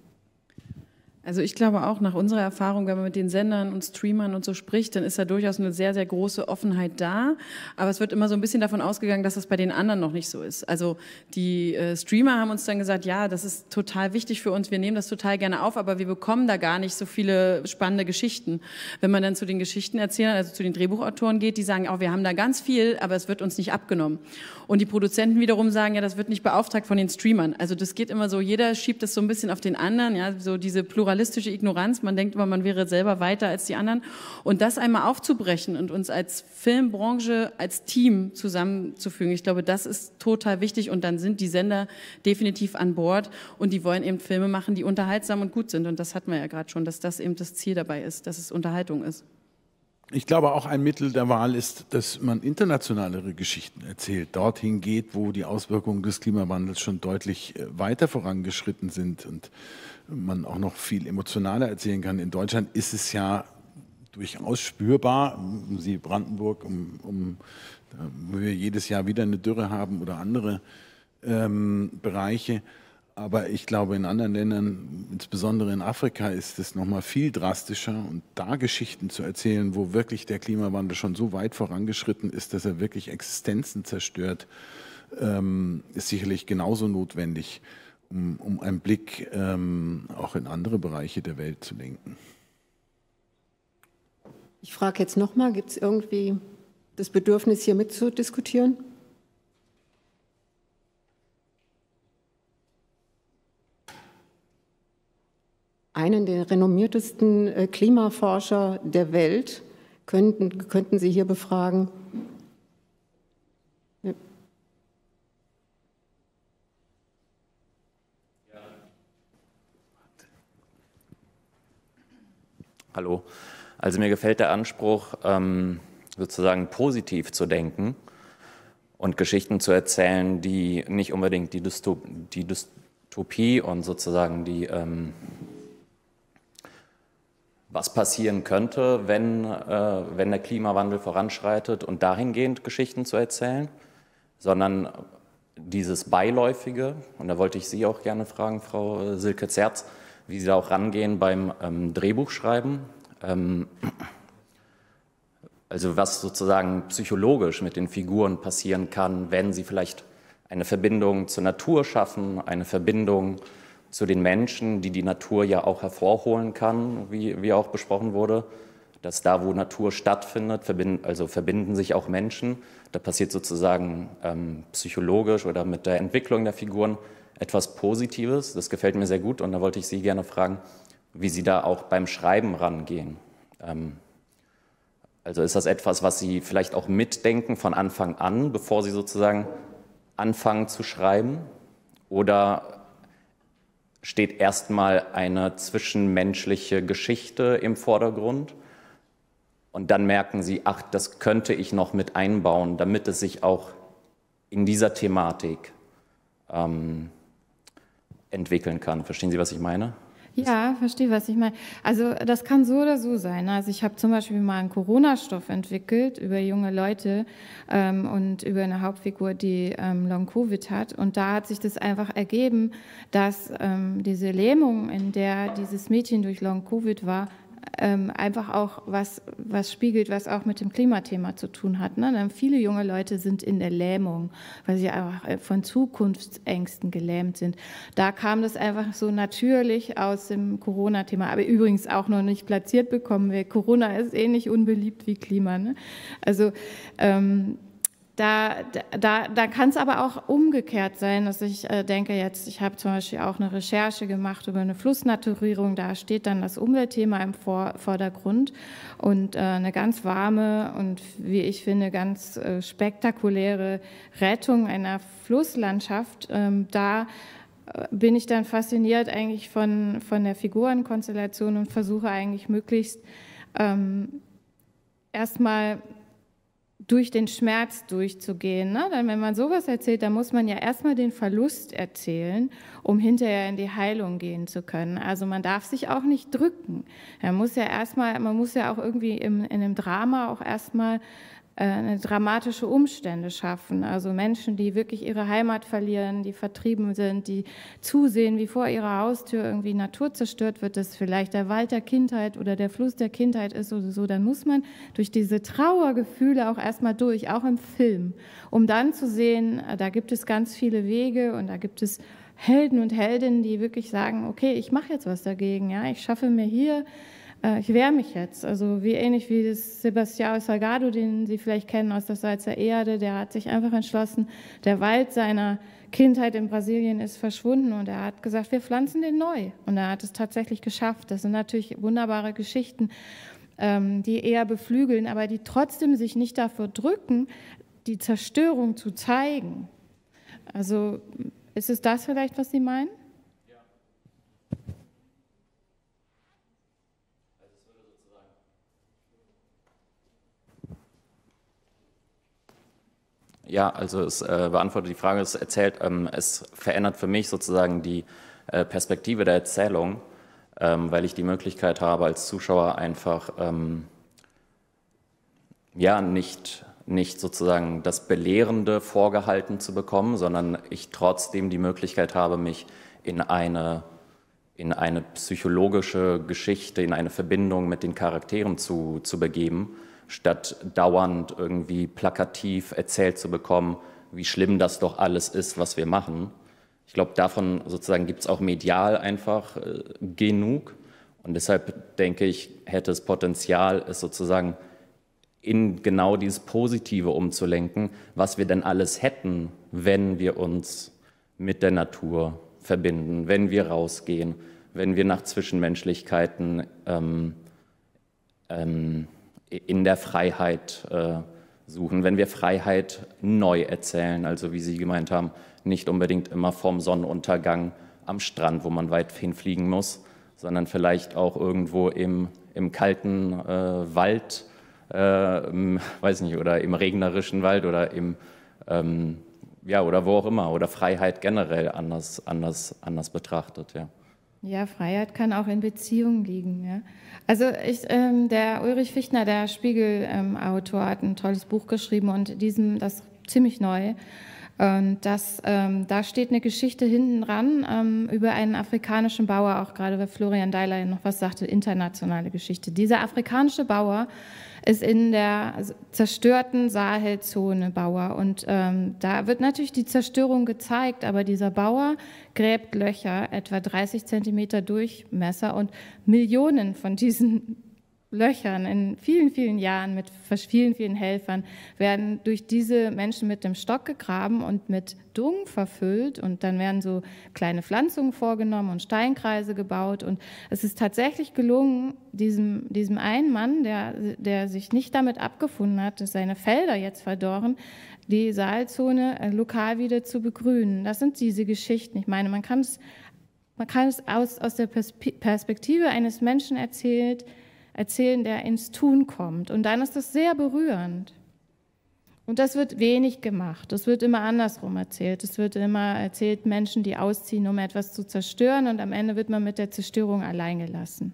Also ich glaube auch, nach unserer Erfahrung, wenn man mit den Sendern und Streamern und so spricht, dann ist da durchaus eine sehr, sehr große Offenheit da. Aber es wird immer so ein bisschen davon ausgegangen, dass das bei den anderen noch nicht so ist. Also die äh, Streamer haben uns dann gesagt, ja, das ist total wichtig für uns, wir nehmen das total gerne auf, aber wir bekommen da gar nicht so viele spannende Geschichten. Wenn man dann zu den Geschichtenerzählern, also zu den Drehbuchautoren geht, die sagen, auch wir haben da ganz viel, aber es wird uns nicht abgenommen. Und die Produzenten wiederum sagen, ja, das wird nicht beauftragt von den Streamern. Also das geht immer so, jeder schiebt das so ein bisschen auf den anderen, ja, so diese pluralistische Ignoranz, man denkt immer, man wäre selber weiter als die anderen. Und das einmal aufzubrechen und uns als Filmbranche, als Team zusammenzufügen, ich glaube, das ist total wichtig und dann sind die Sender definitiv an Bord und die wollen eben Filme machen, die unterhaltsam und gut sind und das hatten wir ja gerade schon, dass das eben das Ziel dabei ist, dass es Unterhaltung ist. Ich glaube, auch ein Mittel der Wahl ist, dass man internationalere Geschichten erzählt, dorthin geht, wo die Auswirkungen des Klimawandels schon deutlich weiter vorangeschritten sind und man auch noch viel emotionaler erzählen kann. In Deutschland ist es ja durchaus spürbar, Sie Brandenburg, um, um, wo wir jedes Jahr wieder eine Dürre haben oder andere ähm, Bereiche. Aber ich glaube, in anderen Ländern, insbesondere in Afrika, ist es noch mal viel drastischer. Und da Geschichten zu erzählen, wo wirklich der Klimawandel schon so weit vorangeschritten ist, dass er wirklich Existenzen zerstört, ähm, ist sicherlich genauso notwendig, um, um einen Blick ähm, auch in andere Bereiche der Welt zu lenken. Ich frage jetzt noch mal, gibt es irgendwie das Bedürfnis, hier mitzudiskutieren? Einen der renommiertesten Klimaforscher der Welt könnten, könnten Sie hier befragen. Ja. Hallo. Also mir gefällt der Anspruch, ähm, sozusagen positiv zu denken und Geschichten zu erzählen, die nicht unbedingt die, Dystop die Dystopie und sozusagen die ähm, was passieren könnte, wenn, äh, wenn der Klimawandel voranschreitet und dahingehend Geschichten zu erzählen, sondern dieses Beiläufige, und da wollte ich Sie auch gerne fragen, Frau Silke Zerz, wie Sie da auch rangehen beim ähm, Drehbuchschreiben, ähm, also was sozusagen psychologisch mit den Figuren passieren kann, wenn sie vielleicht eine Verbindung zur Natur schaffen, eine Verbindung zu den Menschen, die die Natur ja auch hervorholen kann, wie, wie auch besprochen wurde, dass da, wo Natur stattfindet, verbinden, also verbinden sich auch Menschen. Da passiert sozusagen ähm, psychologisch oder mit der Entwicklung der Figuren etwas Positives. Das gefällt mir sehr gut und da wollte ich Sie gerne fragen, wie Sie da auch beim Schreiben rangehen. Ähm, also ist das etwas, was Sie vielleicht auch mitdenken von Anfang an, bevor Sie sozusagen anfangen zu schreiben? Oder steht erstmal eine zwischenmenschliche Geschichte im Vordergrund und dann merken Sie, ach, das könnte ich noch mit einbauen, damit es sich auch in dieser Thematik ähm, entwickeln kann. Verstehen Sie, was ich meine? Ja, verstehe, was ich meine. Also das kann so oder so sein. Also ich habe zum Beispiel mal einen Corona-Stoff entwickelt über junge Leute ähm, und über eine Hauptfigur, die ähm, Long-Covid hat. Und da hat sich das einfach ergeben, dass ähm, diese Lähmung, in der dieses Mädchen durch Long-Covid war, ähm, einfach auch was, was spiegelt, was auch mit dem Klimathema zu tun hat. Ne? Dann viele junge Leute sind in der Lähmung, weil sie einfach von Zukunftsängsten gelähmt sind. Da kam das einfach so natürlich aus dem Corona-Thema, aber übrigens auch noch nicht platziert bekommen, weil Corona ist ähnlich unbeliebt wie Klima. Ne? Also ähm, Da, da, da kann es aber auch umgekehrt sein, dass ich äh, denke jetzt, ich habe zum Beispiel auch eine Recherche gemacht über eine Flussnaturierung, da steht dann das Umweltthema im Vor Vordergrund und äh, eine ganz warme und wie ich finde ganz äh, spektakuläre Rettung einer Flusslandschaft. Ähm, da äh, bin ich dann fasziniert eigentlich von, von der Figurenkonstellation und versuche eigentlich möglichst ähm, erstmal durch den Schmerz durchzugehen. Ne? Denn wenn man sowas erzählt, dann muss man ja erstmal den Verlust erzählen, um hinterher in die Heilung gehen zu können. Also man darf sich auch nicht drücken. Man muss ja erstmal, man muss ja auch irgendwie im, in einem Drama auch erstmal äh, dramatische Umstände schaffen. Also Menschen, die wirklich ihre Heimat verlieren, die vertrieben sind, die zusehen, wie vor ihrer Haustür irgendwie Natur zerstört wird, dass vielleicht der Wald der Kindheit oder der Fluss der Kindheit ist oder so, dann muss man durch diese Trauergefühle auch erstmal durch, auch im Film, um dann zu sehen, da gibt es ganz viele Wege und da gibt es Helden und Heldinnen, die wirklich sagen, okay, ich mache jetzt was dagegen, ja, ich schaffe mir hier, ich wehre mich jetzt, also wie ähnlich wie das Sebastião Salgado, den Sie vielleicht kennen aus Das Salz der Erde, der hat sich einfach entschlossen, der Wald seiner Kindheit in Brasilien ist verschwunden und er hat gesagt, wir pflanzen den neu und er hat es tatsächlich geschafft. Das sind natürlich wunderbare Geschichten, die eher beflügeln, aber die trotzdem sich nicht dafür drücken, die Zerstörung zu zeigen. Also ist es das vielleicht, was Sie meinen? Ja, also es äh, beantwortet die Frage, es erzählt, ähm, es verändert für mich sozusagen die äh, Perspektive der Erzählung, ähm, weil ich die Möglichkeit habe, als Zuschauer einfach ähm, ja nicht, nicht sozusagen das Belehrende vorgehalten zu bekommen, sondern ich trotzdem die Möglichkeit habe, mich in eine, in eine psychologische Geschichte, in eine Verbindung mit den Charakteren zu, zu begeben, statt dauernd irgendwie plakativ erzählt zu bekommen, wie schlimm das doch alles ist, was wir machen. Ich glaube, davon sozusagen gibt es auch medial einfach äh, genug. Und deshalb denke ich, hätte es Potenzial, es sozusagen in genau dieses Positive umzulenken, was wir denn alles hätten, wenn wir uns mit der Natur verbinden, wenn wir rausgehen, wenn wir nach Zwischenmenschlichkeiten ähm, ähm, in der Freiheit äh, suchen, wenn wir Freiheit neu erzählen, also wie Sie gemeint haben, nicht unbedingt immer vorm Sonnenuntergang am Strand, wo man weit hinfliegen muss, sondern vielleicht auch irgendwo im, im kalten äh, Wald, äh, im, weiß nicht, oder im regnerischen Wald oder im, ähm, ja, oder wo auch immer, oder Freiheit generell anders, anders, anders betrachtet, ja. Ja, Freiheit kann auch in Beziehungen liegen. Ja. Also ich, ähm, der Ulrich Fichtner, der Spiegel-Autor, ähm, hat ein tolles Buch geschrieben und diesem, das ziemlich neu. Und das, ähm, da steht eine Geschichte hinten dran ähm, über einen afrikanischen Bauer, auch gerade weil Florian Deiler noch was sagte, internationale Geschichte. Dieser afrikanische Bauer ist in der zerstörten Sahelzone Bauer und ähm, da wird natürlich die Zerstörung gezeigt, aber dieser Bauer gräbt Löcher, etwa dreißig Zentimeter Durchmesser und Millionen von diesen Löchern in vielen, vielen Jahren mit vielen, vielen Helfern werden durch diese Menschen mit dem Stock gegraben und mit Dung verfüllt und dann werden so kleine Pflanzungen vorgenommen und Steinkreise gebaut und es ist tatsächlich gelungen, diesem, diesem einen Mann, der, der sich nicht damit abgefunden hat, dass seine Felder jetzt verdorren, die Sahelzone lokal wieder zu begrünen. Das sind diese Geschichten. Ich meine, man kann es, man kann es aus, aus der Perspektive eines Menschen erzählt, erzählen, der ins Tun kommt. Und dann ist das sehr berührend. Und das wird wenig gemacht. Das wird immer andersrum erzählt. Es wird immer erzählt, Menschen, die ausziehen, um etwas zu zerstören, und am Ende wird man mit der Zerstörung allein gelassen.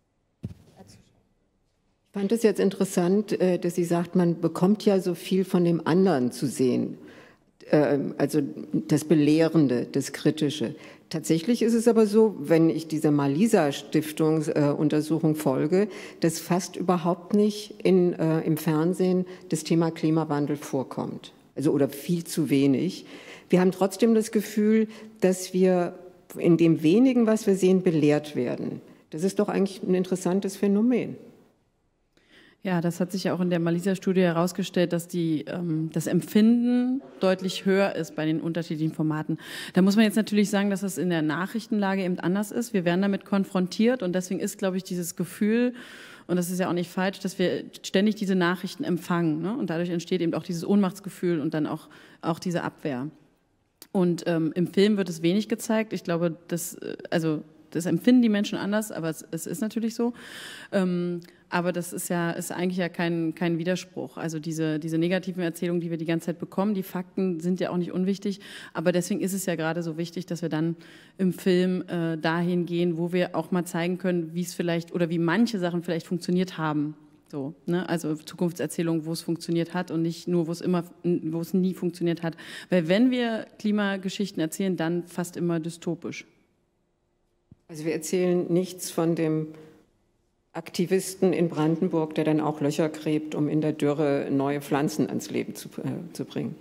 Ich fand es jetzt interessant, dass sie sagt, man bekommt ja so viel von dem anderen zu sehen. Also das Belehrende, das Kritische. Tatsächlich ist es aber so, wenn ich dieser Malisa-Stiftungsuntersuchung folge, dass fast überhaupt nicht in, äh, im Fernsehen das Thema Klimawandel vorkommt. Also oder viel zu wenig. Wir haben trotzdem das Gefühl, dass wir in dem wenigen, was wir sehen, belehrt werden. Das ist doch eigentlich ein interessantes Phänomen. Ja, das hat sich ja auch in der Malisa-Studie herausgestellt, dass die, ähm, das Empfinden deutlich höher ist bei den unterschiedlichen Formaten. Da muss man jetzt natürlich sagen, dass das in der Nachrichtenlage eben anders ist. Wir werden damit konfrontiert und deswegen ist, glaube ich, dieses Gefühl, und das ist ja auch nicht falsch, dass wir ständig diese Nachrichten empfangen, ne? Und dadurch entsteht eben auch dieses Ohnmachtsgefühl und dann auch, auch diese Abwehr. Und ähm, im Film wird es wenig gezeigt. Ich glaube, das, also das empfinden die Menschen anders, aber es, es ist natürlich so. Ähm, aber das ist ja ist eigentlich ja kein, kein Widerspruch. Also diese, diese negativen Erzählungen, die wir die ganze Zeit bekommen, die Fakten sind ja auch nicht unwichtig. Aber deswegen ist es ja gerade so wichtig, dass wir dann im Film äh, dahin gehen, wo wir auch mal zeigen können, wie es vielleicht oder wie manche Sachen vielleicht funktioniert haben. So, ne? Also Zukunftserzählung, wo es funktioniert hat und nicht nur, wo es immer, wo es nie funktioniert hat. Weil wenn wir Klimageschichten erzählen, dann fast immer dystopisch. Also wir erzählen nichts von dem Aktivisten in Brandenburg, der dann auch Löcher gräbt, um in der Dürre neue Pflanzen ans Leben zu, äh, zu bringen.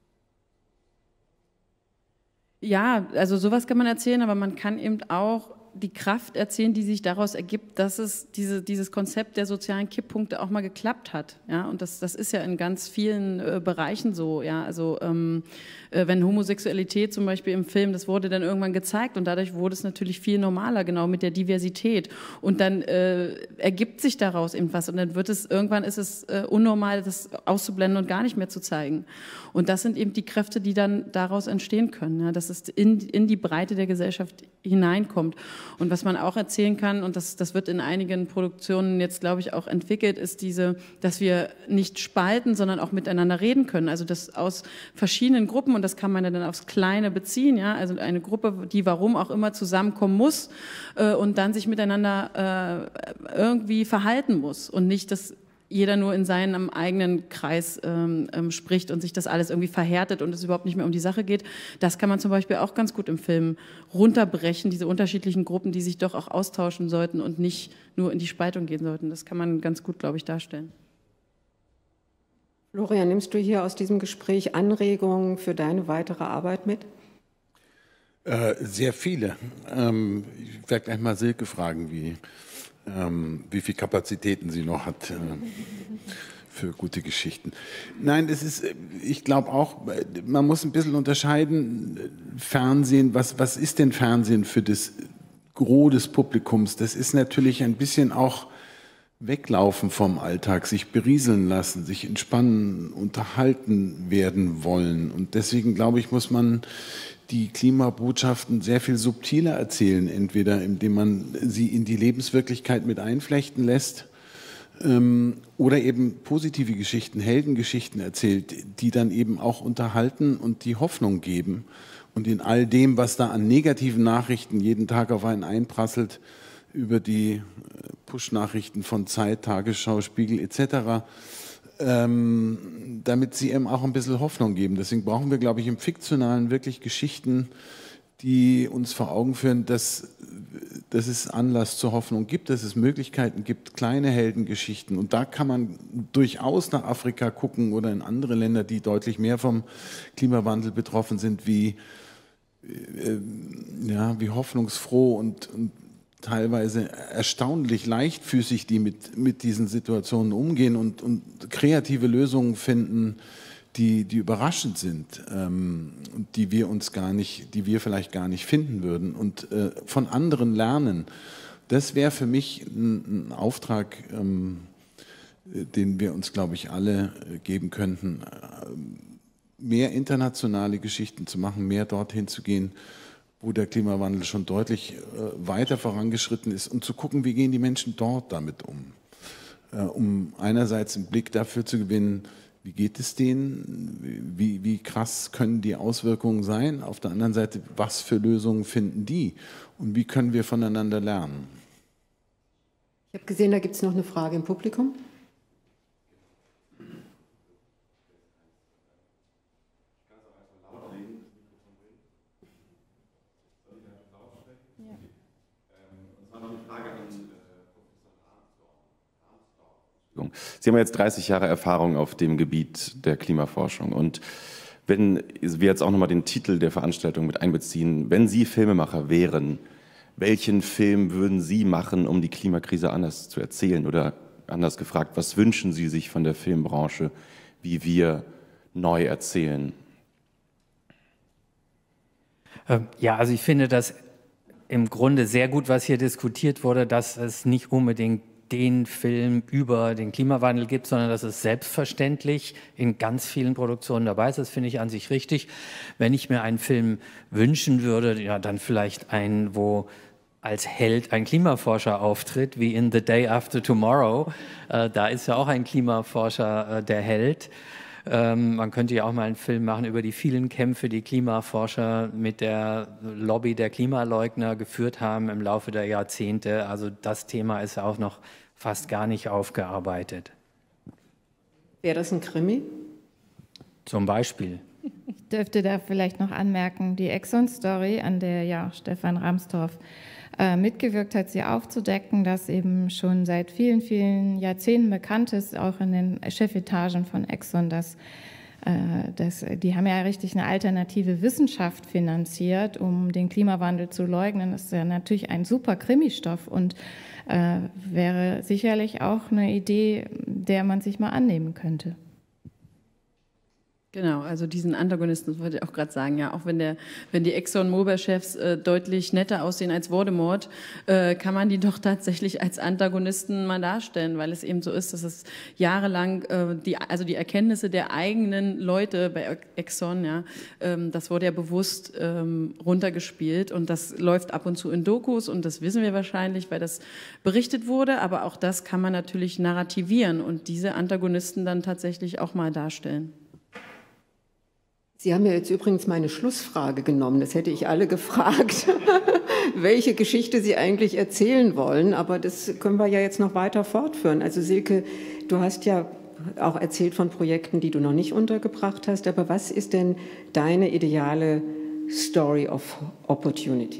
Ja, also sowas kann man erzählen, aber man kann eben auch die Kraft erzählen, die sich daraus ergibt, dass es diese, dieses Konzept der sozialen Kipppunkte auch mal geklappt hat. Ja? Und das, das ist ja in ganz vielen äh, Bereichen so. Ja? Also ähm, äh, wenn Homosexualität zum Beispiel im Film, das wurde dann irgendwann gezeigt und dadurch wurde es natürlich viel normaler, genau mit der Diversität. Und dann äh, ergibt sich daraus eben was und dann wird es, irgendwann ist es äh, unnormal, das auszublenden und gar nicht mehr zu zeigen. Und das sind eben die Kräfte, die dann daraus entstehen können, ja? Dass es in, in die Breite der Gesellschaft hineinkommt. Und was man auch erzählen kann, und das, das wird in einigen Produktionen jetzt, glaube ich, auch entwickelt, ist diese, dass wir nicht spalten, sondern auch miteinander reden können. Also dass aus verschiedenen Gruppen, und das kann man ja dann aufs Kleine beziehen, ja, also eine Gruppe, die warum auch immer zusammenkommen muss äh, und dann sich miteinander äh, irgendwie verhalten muss und nicht das jeder nur in seinem eigenen Kreis ähm, ähm, spricht und sich das alles irgendwie verhärtet und es überhaupt nicht mehr um die Sache geht. Das kann man zum Beispiel auch ganz gut im Film runterbrechen, diese unterschiedlichen Gruppen, die sich doch auch austauschen sollten und nicht nur in die Spaltung gehen sollten. Das kann man ganz gut, glaube ich, darstellen. Florian, nimmst du hier aus diesem Gespräch Anregungen für deine weitere Arbeit mit? Äh, sehr viele. Ähm, ich werde gleich mal Silke fragen, wie... Ähm, wie viel Kapazitäten sie noch hat äh, für gute Geschichten. Nein, das ist, ich glaube auch, man muss ein bisschen unterscheiden, Fernsehen, was, was ist denn Fernsehen für das Gros des Publikums? Das ist natürlich ein bisschen auch weglaufen vom Alltag, sich berieseln lassen, sich entspannen, unterhalten werden wollen. Und deswegen, glaube ich, muss man die Klimabotschaften sehr viel subtiler erzählen, entweder indem man sie in die Lebenswirklichkeit mit einflechten lässt ähm, oder eben positive Geschichten, Heldengeschichten erzählt, die dann eben auch unterhalten und die Hoffnung geben. Und in all dem, was da an negativen Nachrichten jeden Tag auf einen einprasselt, über die Push-Nachrichten von Zeit, Tagesschau, Spiegel et cetera, Ähm, damit sie eben auch ein bisschen Hoffnung geben. Deswegen brauchen wir, glaube ich, im Fiktionalen wirklich Geschichten, die uns vor Augen führen, dass, dass es Anlass zur Hoffnung gibt, dass es Möglichkeiten gibt, kleine Heldengeschichten. Und da kann man durchaus nach Afrika gucken oder in andere Länder, die deutlich mehr vom Klimawandel betroffen sind, wie, äh, ja, wie hoffnungsfroh und, und teilweise erstaunlich leichtfüßig, die mit, mit diesen Situationen umgehen und, und kreative Lösungen finden, die, die überraschend sind ähm, und die wir uns gar nicht, die wir vielleicht gar nicht finden würden und äh, von anderen lernen. Das wäre für mich ein, ein Auftrag, ähm, den wir uns, glaube ich, alle geben könnten, äh, mehr internationale Geschichten zu machen, mehr dorthin zu gehen, wo der Klimawandel schon deutlich äh, weiter vorangeschritten ist und zu gucken, wie gehen die Menschen dort damit um. Äh, um einerseits einen Blick dafür zu gewinnen, Wie geht es denen? Wie, wie krass können die Auswirkungen sein? Auf der anderen Seite, was für Lösungen finden die? Und wie können wir voneinander lernen? Ich habe gesehen, da gibt es noch eine Frage im Publikum. Sie haben jetzt dreißig Jahre Erfahrung auf dem Gebiet der Klimaforschung. Und wenn wir jetzt auch nochmal den Titel der Veranstaltung mit einbeziehen, wenn Sie Filmemacher wären, welchen Film würden Sie machen, um die Klimakrise anders zu erzählen? Oder anders gefragt, was wünschen Sie sich von der Filmbranche, wie wir neu erzählen? Ja, also ich finde das im Grunde sehr gut, was hier diskutiert wurde, dass es nicht unbedingt den Film über den Klimawandel gibt, sondern dass es selbstverständlich in ganz vielen Produktionen dabei ist. Das finde ich an sich richtig. Wenn ich mir einen Film wünschen würde, ja, dann vielleicht einen, wo als Held ein Klimaforscher auftritt, wie in The Day After Tomorrow. Äh, da ist ja auch ein Klimaforscher äh, der Held. Ähm, man könnte ja auch mal einen Film machen über die vielen Kämpfe, die Klimaforscher mit der Lobby der Klimaleugner geführt haben im Laufe der Jahrzehnte. Also das Thema ist ja auch noch fast gar nicht aufgearbeitet. Wäre das ein Krimi? Zum Beispiel. Ich dürfte da vielleicht noch anmerken, die Exxon-Story, an der ja Stefan Ramstorff äh, mitgewirkt hat, sie aufzudecken, dass eben schon seit vielen, vielen Jahrzehnten bekannt ist, auch in den Chefetagen von Exxon, dass, äh, dass die haben ja richtig eine alternative Wissenschaft finanziert, um den Klimawandel zu leugnen. Das ist ja natürlich ein super Krimistoff und äh, wäre sicherlich auch eine Idee, der man sich mal annehmen könnte. Genau, also diesen Antagonisten, das wollte ich auch gerade sagen, ja, auch wenn, der, wenn die Exxon-Mobil-Chefs äh, deutlich netter aussehen als Voldemort, äh, kann man die doch tatsächlich als Antagonisten mal darstellen, weil es eben so ist, dass es jahrelang, äh, die, also die Erkenntnisse der eigenen Leute bei Exxon, ja, ähm, das wurde ja bewusst ähm, runtergespielt und das läuft ab und zu in Dokus und das wissen wir wahrscheinlich, weil das berichtet wurde, aber auch das kann man natürlich narrativieren und diese Antagonisten dann tatsächlich auch mal darstellen. Sie haben ja jetzt übrigens meine Schlussfrage genommen. Das hätte ich alle gefragt, welche Geschichte Sie eigentlich erzählen wollen. Aber das können wir ja jetzt noch weiter fortführen. Also Silke, du hast ja auch erzählt von Projekten, die du noch nicht untergebracht hast. Aber was ist denn deine ideale Story of Opportunity?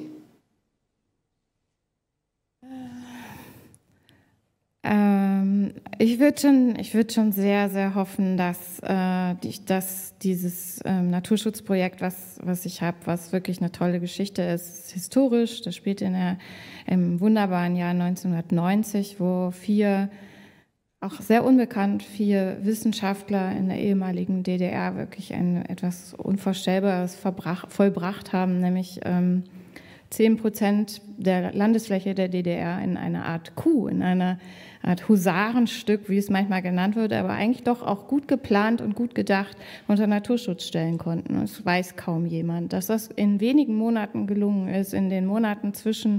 Ähm, ich würde schon, ich würde schon sehr, sehr hoffen, dass, äh, die, dass dieses ähm, Naturschutzprojekt, was, was ich habe, was wirklich eine tolle Geschichte ist, ist historisch. Das spielt in der, im wunderbaren Jahr neunzehnhundertneunzig, wo vier, auch sehr unbekannt, vier Wissenschaftler in der ehemaligen D D R wirklich ein etwas Unvorstellbares verbrach, vollbracht haben, nämlich ähm, zehn Prozent der Landesfläche der D D R in eine Art Coup, in einer Art Husarenstück, wie es manchmal genannt wird, aber eigentlich doch auch gut geplant und gut gedacht unter Naturschutz stellen konnten. Es weiß kaum jemand, dass das in wenigen Monaten gelungen ist, in den Monaten zwischen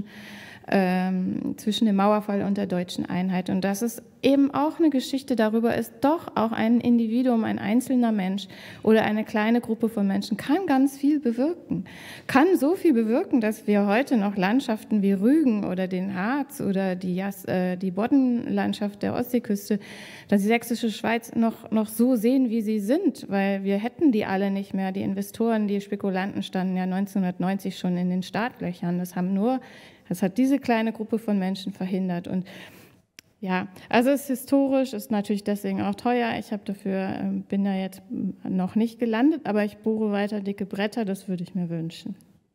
Ähm, zwischen dem Mauerfall und der deutschen Einheit. Und dass es eben auch eine Geschichte darüber ist, doch auch ein Individuum, ein einzelner Mensch oder eine kleine Gruppe von Menschen kann ganz viel bewirken. Kann so viel bewirken, dass wir heute noch Landschaften wie Rügen oder den Harz oder die, Jas, äh, die Boddenlandschaft der Ostseeküste, dass die sächsische Schweiz noch, noch so sehen, wie sie sind, weil wir hätten die alle nicht mehr. Die Investoren, die Spekulanten standen ja neunzehnhundertneunzig schon in den Startlöchern. Das haben nur Das hat diese kleine Gruppe von Menschen verhindert. Und ja, also es ist historisch, ist natürlich deswegen auch teuer. Ich habe dafür, bin da jetzt noch nicht gelandet, aber ich bohre weiter dicke Bretter, das würde ich mir wünschen.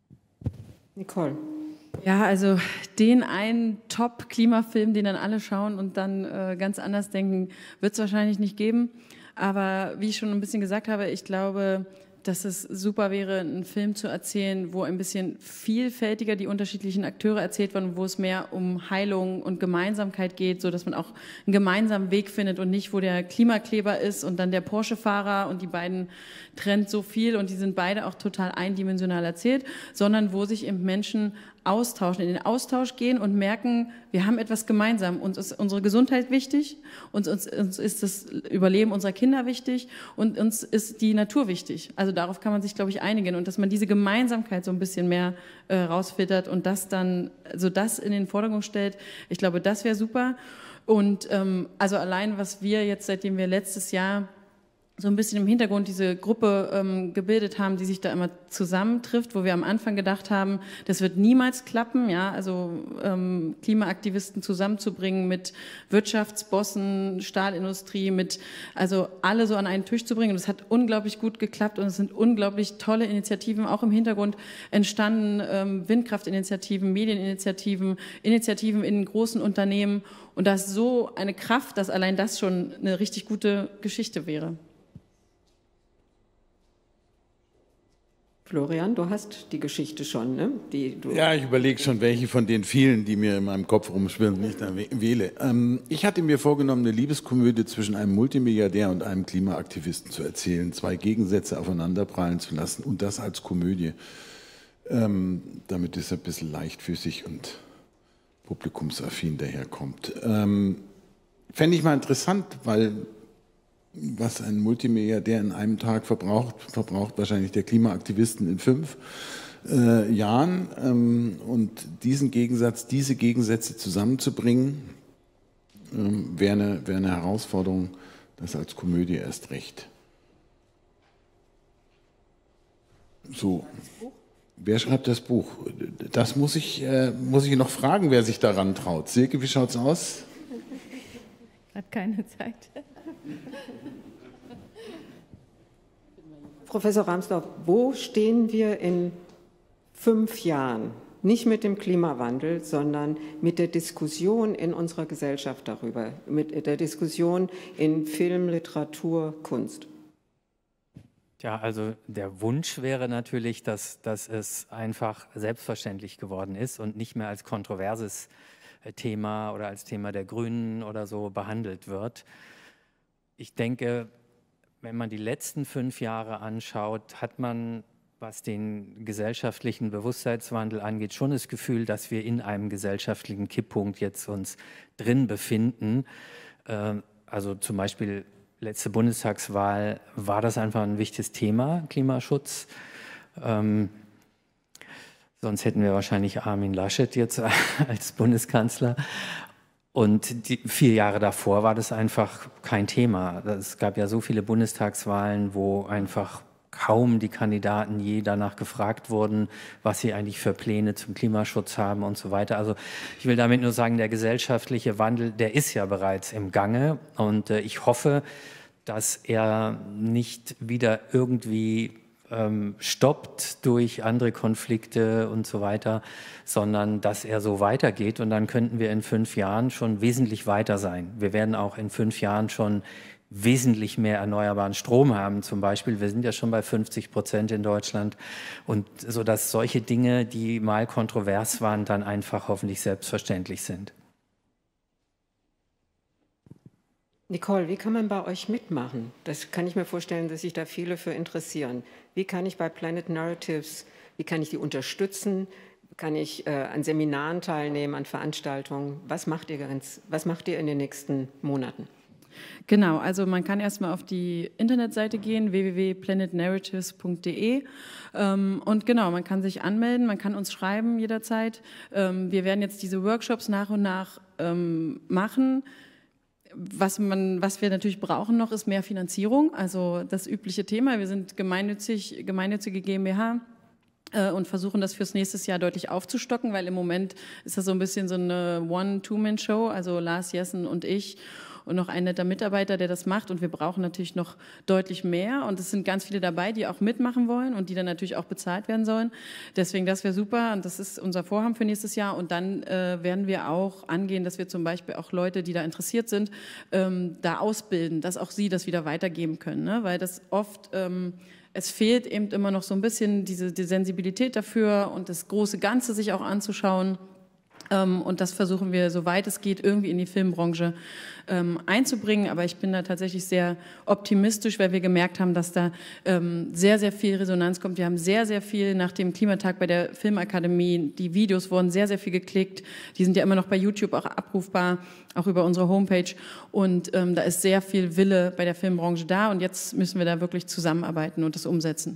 Nicole. Ja, also den einen Top-Klimafilm, den dann alle schauen und dann äh, ganz anders denken, wird es wahrscheinlich nicht geben. Aber wie ich schon ein bisschen gesagt habe, ich glaube, dass es super wäre, einen Film zu erzählen, wo ein bisschen vielfältiger die unterschiedlichen Akteure erzählt werden, wo es mehr um Heilung und Gemeinsamkeit geht, so dass man auch einen gemeinsamen Weg findet und nicht, wo der Klimakleber ist und dann der Porsche-Fahrer und die beiden trennt so viel und die sind beide auch total eindimensional erzählt, sondern wo sich eben Menschen austauschen, in den Austausch gehen und merken, wir haben etwas gemeinsam. Uns ist unsere Gesundheit wichtig, uns, uns, uns ist das Überleben unserer Kinder wichtig und uns ist die Natur wichtig. Also darauf kann man sich, glaube ich, einigen und dass man diese Gemeinsamkeit so ein bisschen mehr äh, rausfiltert und das dann, also das in den Vordergrund stellt. Ich glaube, das wäre super. Und ähm, also allein, was wir jetzt, seitdem wir letztes Jahr so ein bisschen im Hintergrund diese Gruppe ähm, gebildet haben, die sich da immer zusammentrifft, wo wir am Anfang gedacht haben, das wird niemals klappen, ja, also ähm, Klimaaktivisten zusammenzubringen mit Wirtschaftsbossen, Stahlindustrie, mit, also alle so an einen Tisch zu bringen. Und das hat unglaublich gut geklappt und es sind unglaublich tolle Initiativen auch im Hintergrund entstanden, ähm, Windkraftinitiativen, Medieninitiativen, Initiativen in großen Unternehmen und da ist so eine Kraft, dass allein das schon eine richtig gute Geschichte wäre. Florian, du hast die Geschichte schon, ne? Die du ja, ich überlege schon, welche von den vielen, die mir in meinem Kopf rumschwirren, ich da wähle. Ähm, ich hatte mir vorgenommen, eine Liebeskomödie zwischen einem Multimilliardär und einem Klimaaktivisten zu erzählen, zwei Gegensätze aufeinanderprallen zu lassen und das als Komödie. Ähm, damit es ein bisschen leichtfüßig und publikumsaffin daherkommt. Ähm, fände ich mal interessant, weil was ein Multimilliardär in einem Tag verbraucht, verbraucht wahrscheinlich der Klimaaktivisten in fünf äh, Jahren. Ähm, und diesen Gegensatz, diese Gegensätze zusammenzubringen, ähm, wäre eine, wäre eine Herausforderung, das als Komödie erst recht. So. Wer schreibt das Buch? Das muss ich, äh, muss ich noch fragen, wer sich daran traut. Silke, wie schaut's aus? Hat keine Zeit. Professor Rahmsdorf, wo stehen wir in fünf Jahren? Nicht mit dem Klimawandel, sondern mit der Diskussion in unserer Gesellschaft darüber, mit der Diskussion in Film, Literatur, Kunst. Ja, also der Wunsch wäre natürlich, dass, dass es einfach selbstverständlich geworden ist und nicht mehr als kontroverses Thema oder als Thema der Grünen oder so behandelt wird. Ich denke, wenn man die letzten fünf Jahre anschaut, hat man, was den gesellschaftlichen Bewusstseinswandel angeht, schon das Gefühl, dass wir in einem gesellschaftlichen Kipppunkt jetzt uns drin befinden. Also zum Beispiel letzte Bundestagswahl war das einfach ein wichtiges Thema, Klimaschutz. Ähm, sonst hätten wir wahrscheinlich Armin Laschet jetzt als Bundeskanzler. Und die vier Jahre davor war das einfach kein Thema. Es gab ja so viele Bundestagswahlen, wo einfach kaum die Kandidaten je danach gefragt wurden, was sie eigentlich für Pläne zum Klimaschutz haben und so weiter. Also ich will damit nur sagen, der gesellschaftliche Wandel, der ist ja bereits im Gange und äh, ich hoffe, dass er nicht wieder irgendwie ähm, stoppt durch andere Konflikte und so weiter, sondern dass er so weitergeht und dann könnten wir in fünf Jahren schon wesentlich weiter sein. Wir werden auch in fünf Jahren schon wesentlich mehr erneuerbaren Strom haben zum Beispiel. Wir sind ja schon bei fünfzig Prozent in Deutschland und so, dass solche Dinge, die mal kontrovers waren, dann einfach hoffentlich selbstverständlich sind. Nicole, wie kann man bei euch mitmachen? Das kann ich mir vorstellen, dass sich da viele für interessieren. Wie kann ich bei Planet Narratives, wie kann ich die unterstützen? Kann ich äh, an Seminaren teilnehmen, an Veranstaltungen? Was macht ihr ganz, was macht ihr in den nächsten Monaten? Genau, also man kann erstmal auf die Internetseite gehen, w w w punkt planet narratives punkt d e ähm, und genau, man kann sich anmelden, man kann uns schreiben jederzeit. Ähm, wir werden jetzt diese Workshops nach und nach ähm, machen. Was, man, was wir natürlich brauchen noch, ist mehr Finanzierung, also das übliche Thema. Wir sind gemeinnützig, gemeinnützige GmbH äh, und versuchen das fürs nächste Jahr deutlich aufzustocken, weil im Moment ist das so ein bisschen so eine One-Two-Man-Show, also Lars Jessen und ich und noch ein netter Mitarbeiter, der das macht und wir brauchen natürlich noch deutlich mehr und es sind ganz viele dabei, die auch mitmachen wollen und die dann natürlich auch bezahlt werden sollen. Deswegen, das wäre super und das ist unser Vorhaben für nächstes Jahr und dann äh, werden wir auch angehen, dass wir zum Beispiel auch Leute, die da interessiert sind, ähm, da ausbilden, dass auch sie das wieder weitergeben können, ne? Weil das oft, ähm, es fehlt eben immer noch so ein bisschen diese die Sensibilität dafür und das große Ganze sich auch anzuschauen. Und das versuchen wir, soweit es geht, irgendwie in die Filmbranche ähm, einzubringen. Aber ich bin da tatsächlich sehr optimistisch, weil wir gemerkt haben, dass da ähm, sehr, sehr viel Resonanz kommt. Wir haben sehr, sehr viel nach dem Klimatag bei der Filmakademie. Die Videos wurden sehr, sehr viel geklickt. Die sind ja immer noch bei YouTube auch abrufbar, auch über unsere Homepage. Und ähm, da ist sehr viel Wille bei der Filmbranche da. Und jetzt müssen wir da wirklich zusammenarbeiten und das umsetzen.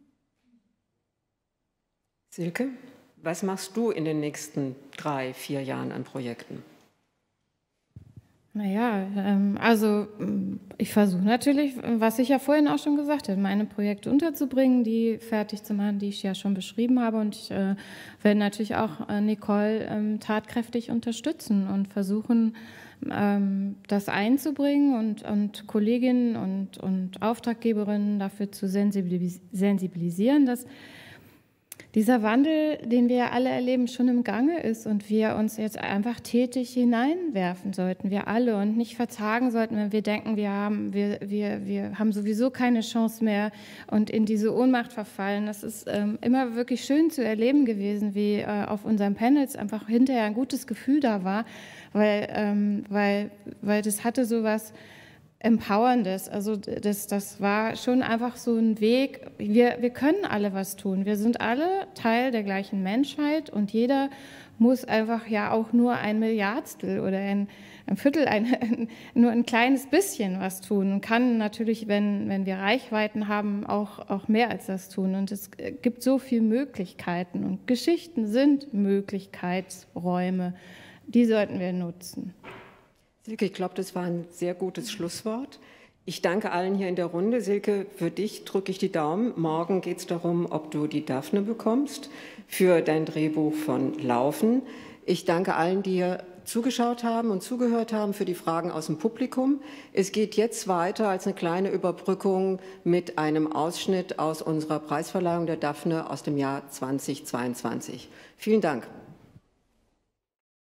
Silke? Was machst du in den nächsten drei, vier Jahren an Projekten? Naja, ähm, also ich versuche natürlich, was ich ja vorhin auch schon gesagt habe, meine Projekte unterzubringen, die fertig zu machen, die ich ja schon beschrieben habe. Und ich äh, werde natürlich auch äh, Nicole ähm, tatkräftig unterstützen und versuchen, ähm, das einzubringen und, und Kolleginnen und, und Auftraggeberinnen dafür zu sensibilis- sensibilisieren, dass dieser Wandel, den wir ja alle erleben, schon im Gange ist und wir uns jetzt einfach tätig hineinwerfen sollten, wir alle, und nicht verzagen sollten, wenn wir denken, wir haben, wir, wir, wir haben sowieso keine Chance mehr und in diese Ohnmacht verfallen. Das ist ähm, immer wirklich schön zu erleben gewesen, wie äh, auf unseren Panels einfach hinterher ein gutes Gefühl da war, weil, ähm, weil, weil das hatte sowas Empowerndes, also das, das war schon einfach so ein Weg, wir, wir können alle was tun, wir sind alle Teil der gleichen Menschheit und jeder muss einfach ja auch nur ein Milliardstel oder ein, ein Viertel, ein, ein, nur ein kleines bisschen was tun und kann natürlich, wenn, wenn wir Reichweiten haben, auch, auch mehr als das tun. Und es gibt so viele Möglichkeiten und Geschichten sind Möglichkeitsräume, die sollten wir nutzen. Silke, ich glaube, das war ein sehr gutes Schlusswort. Ich danke allen hier in der Runde. Silke, für dich drücke ich die Daumen. Morgen geht es darum, ob du die Daphne bekommst für dein Drehbuch von Laufen. Ich danke allen, die hier zugeschaut haben und zugehört haben, für die Fragen aus dem Publikum. Es geht jetzt weiter als eine kleine Überbrückung mit einem Ausschnitt aus unserer Preisverleihung der Daphne aus dem Jahr zweitausendzweiundzwanzig. Vielen Dank.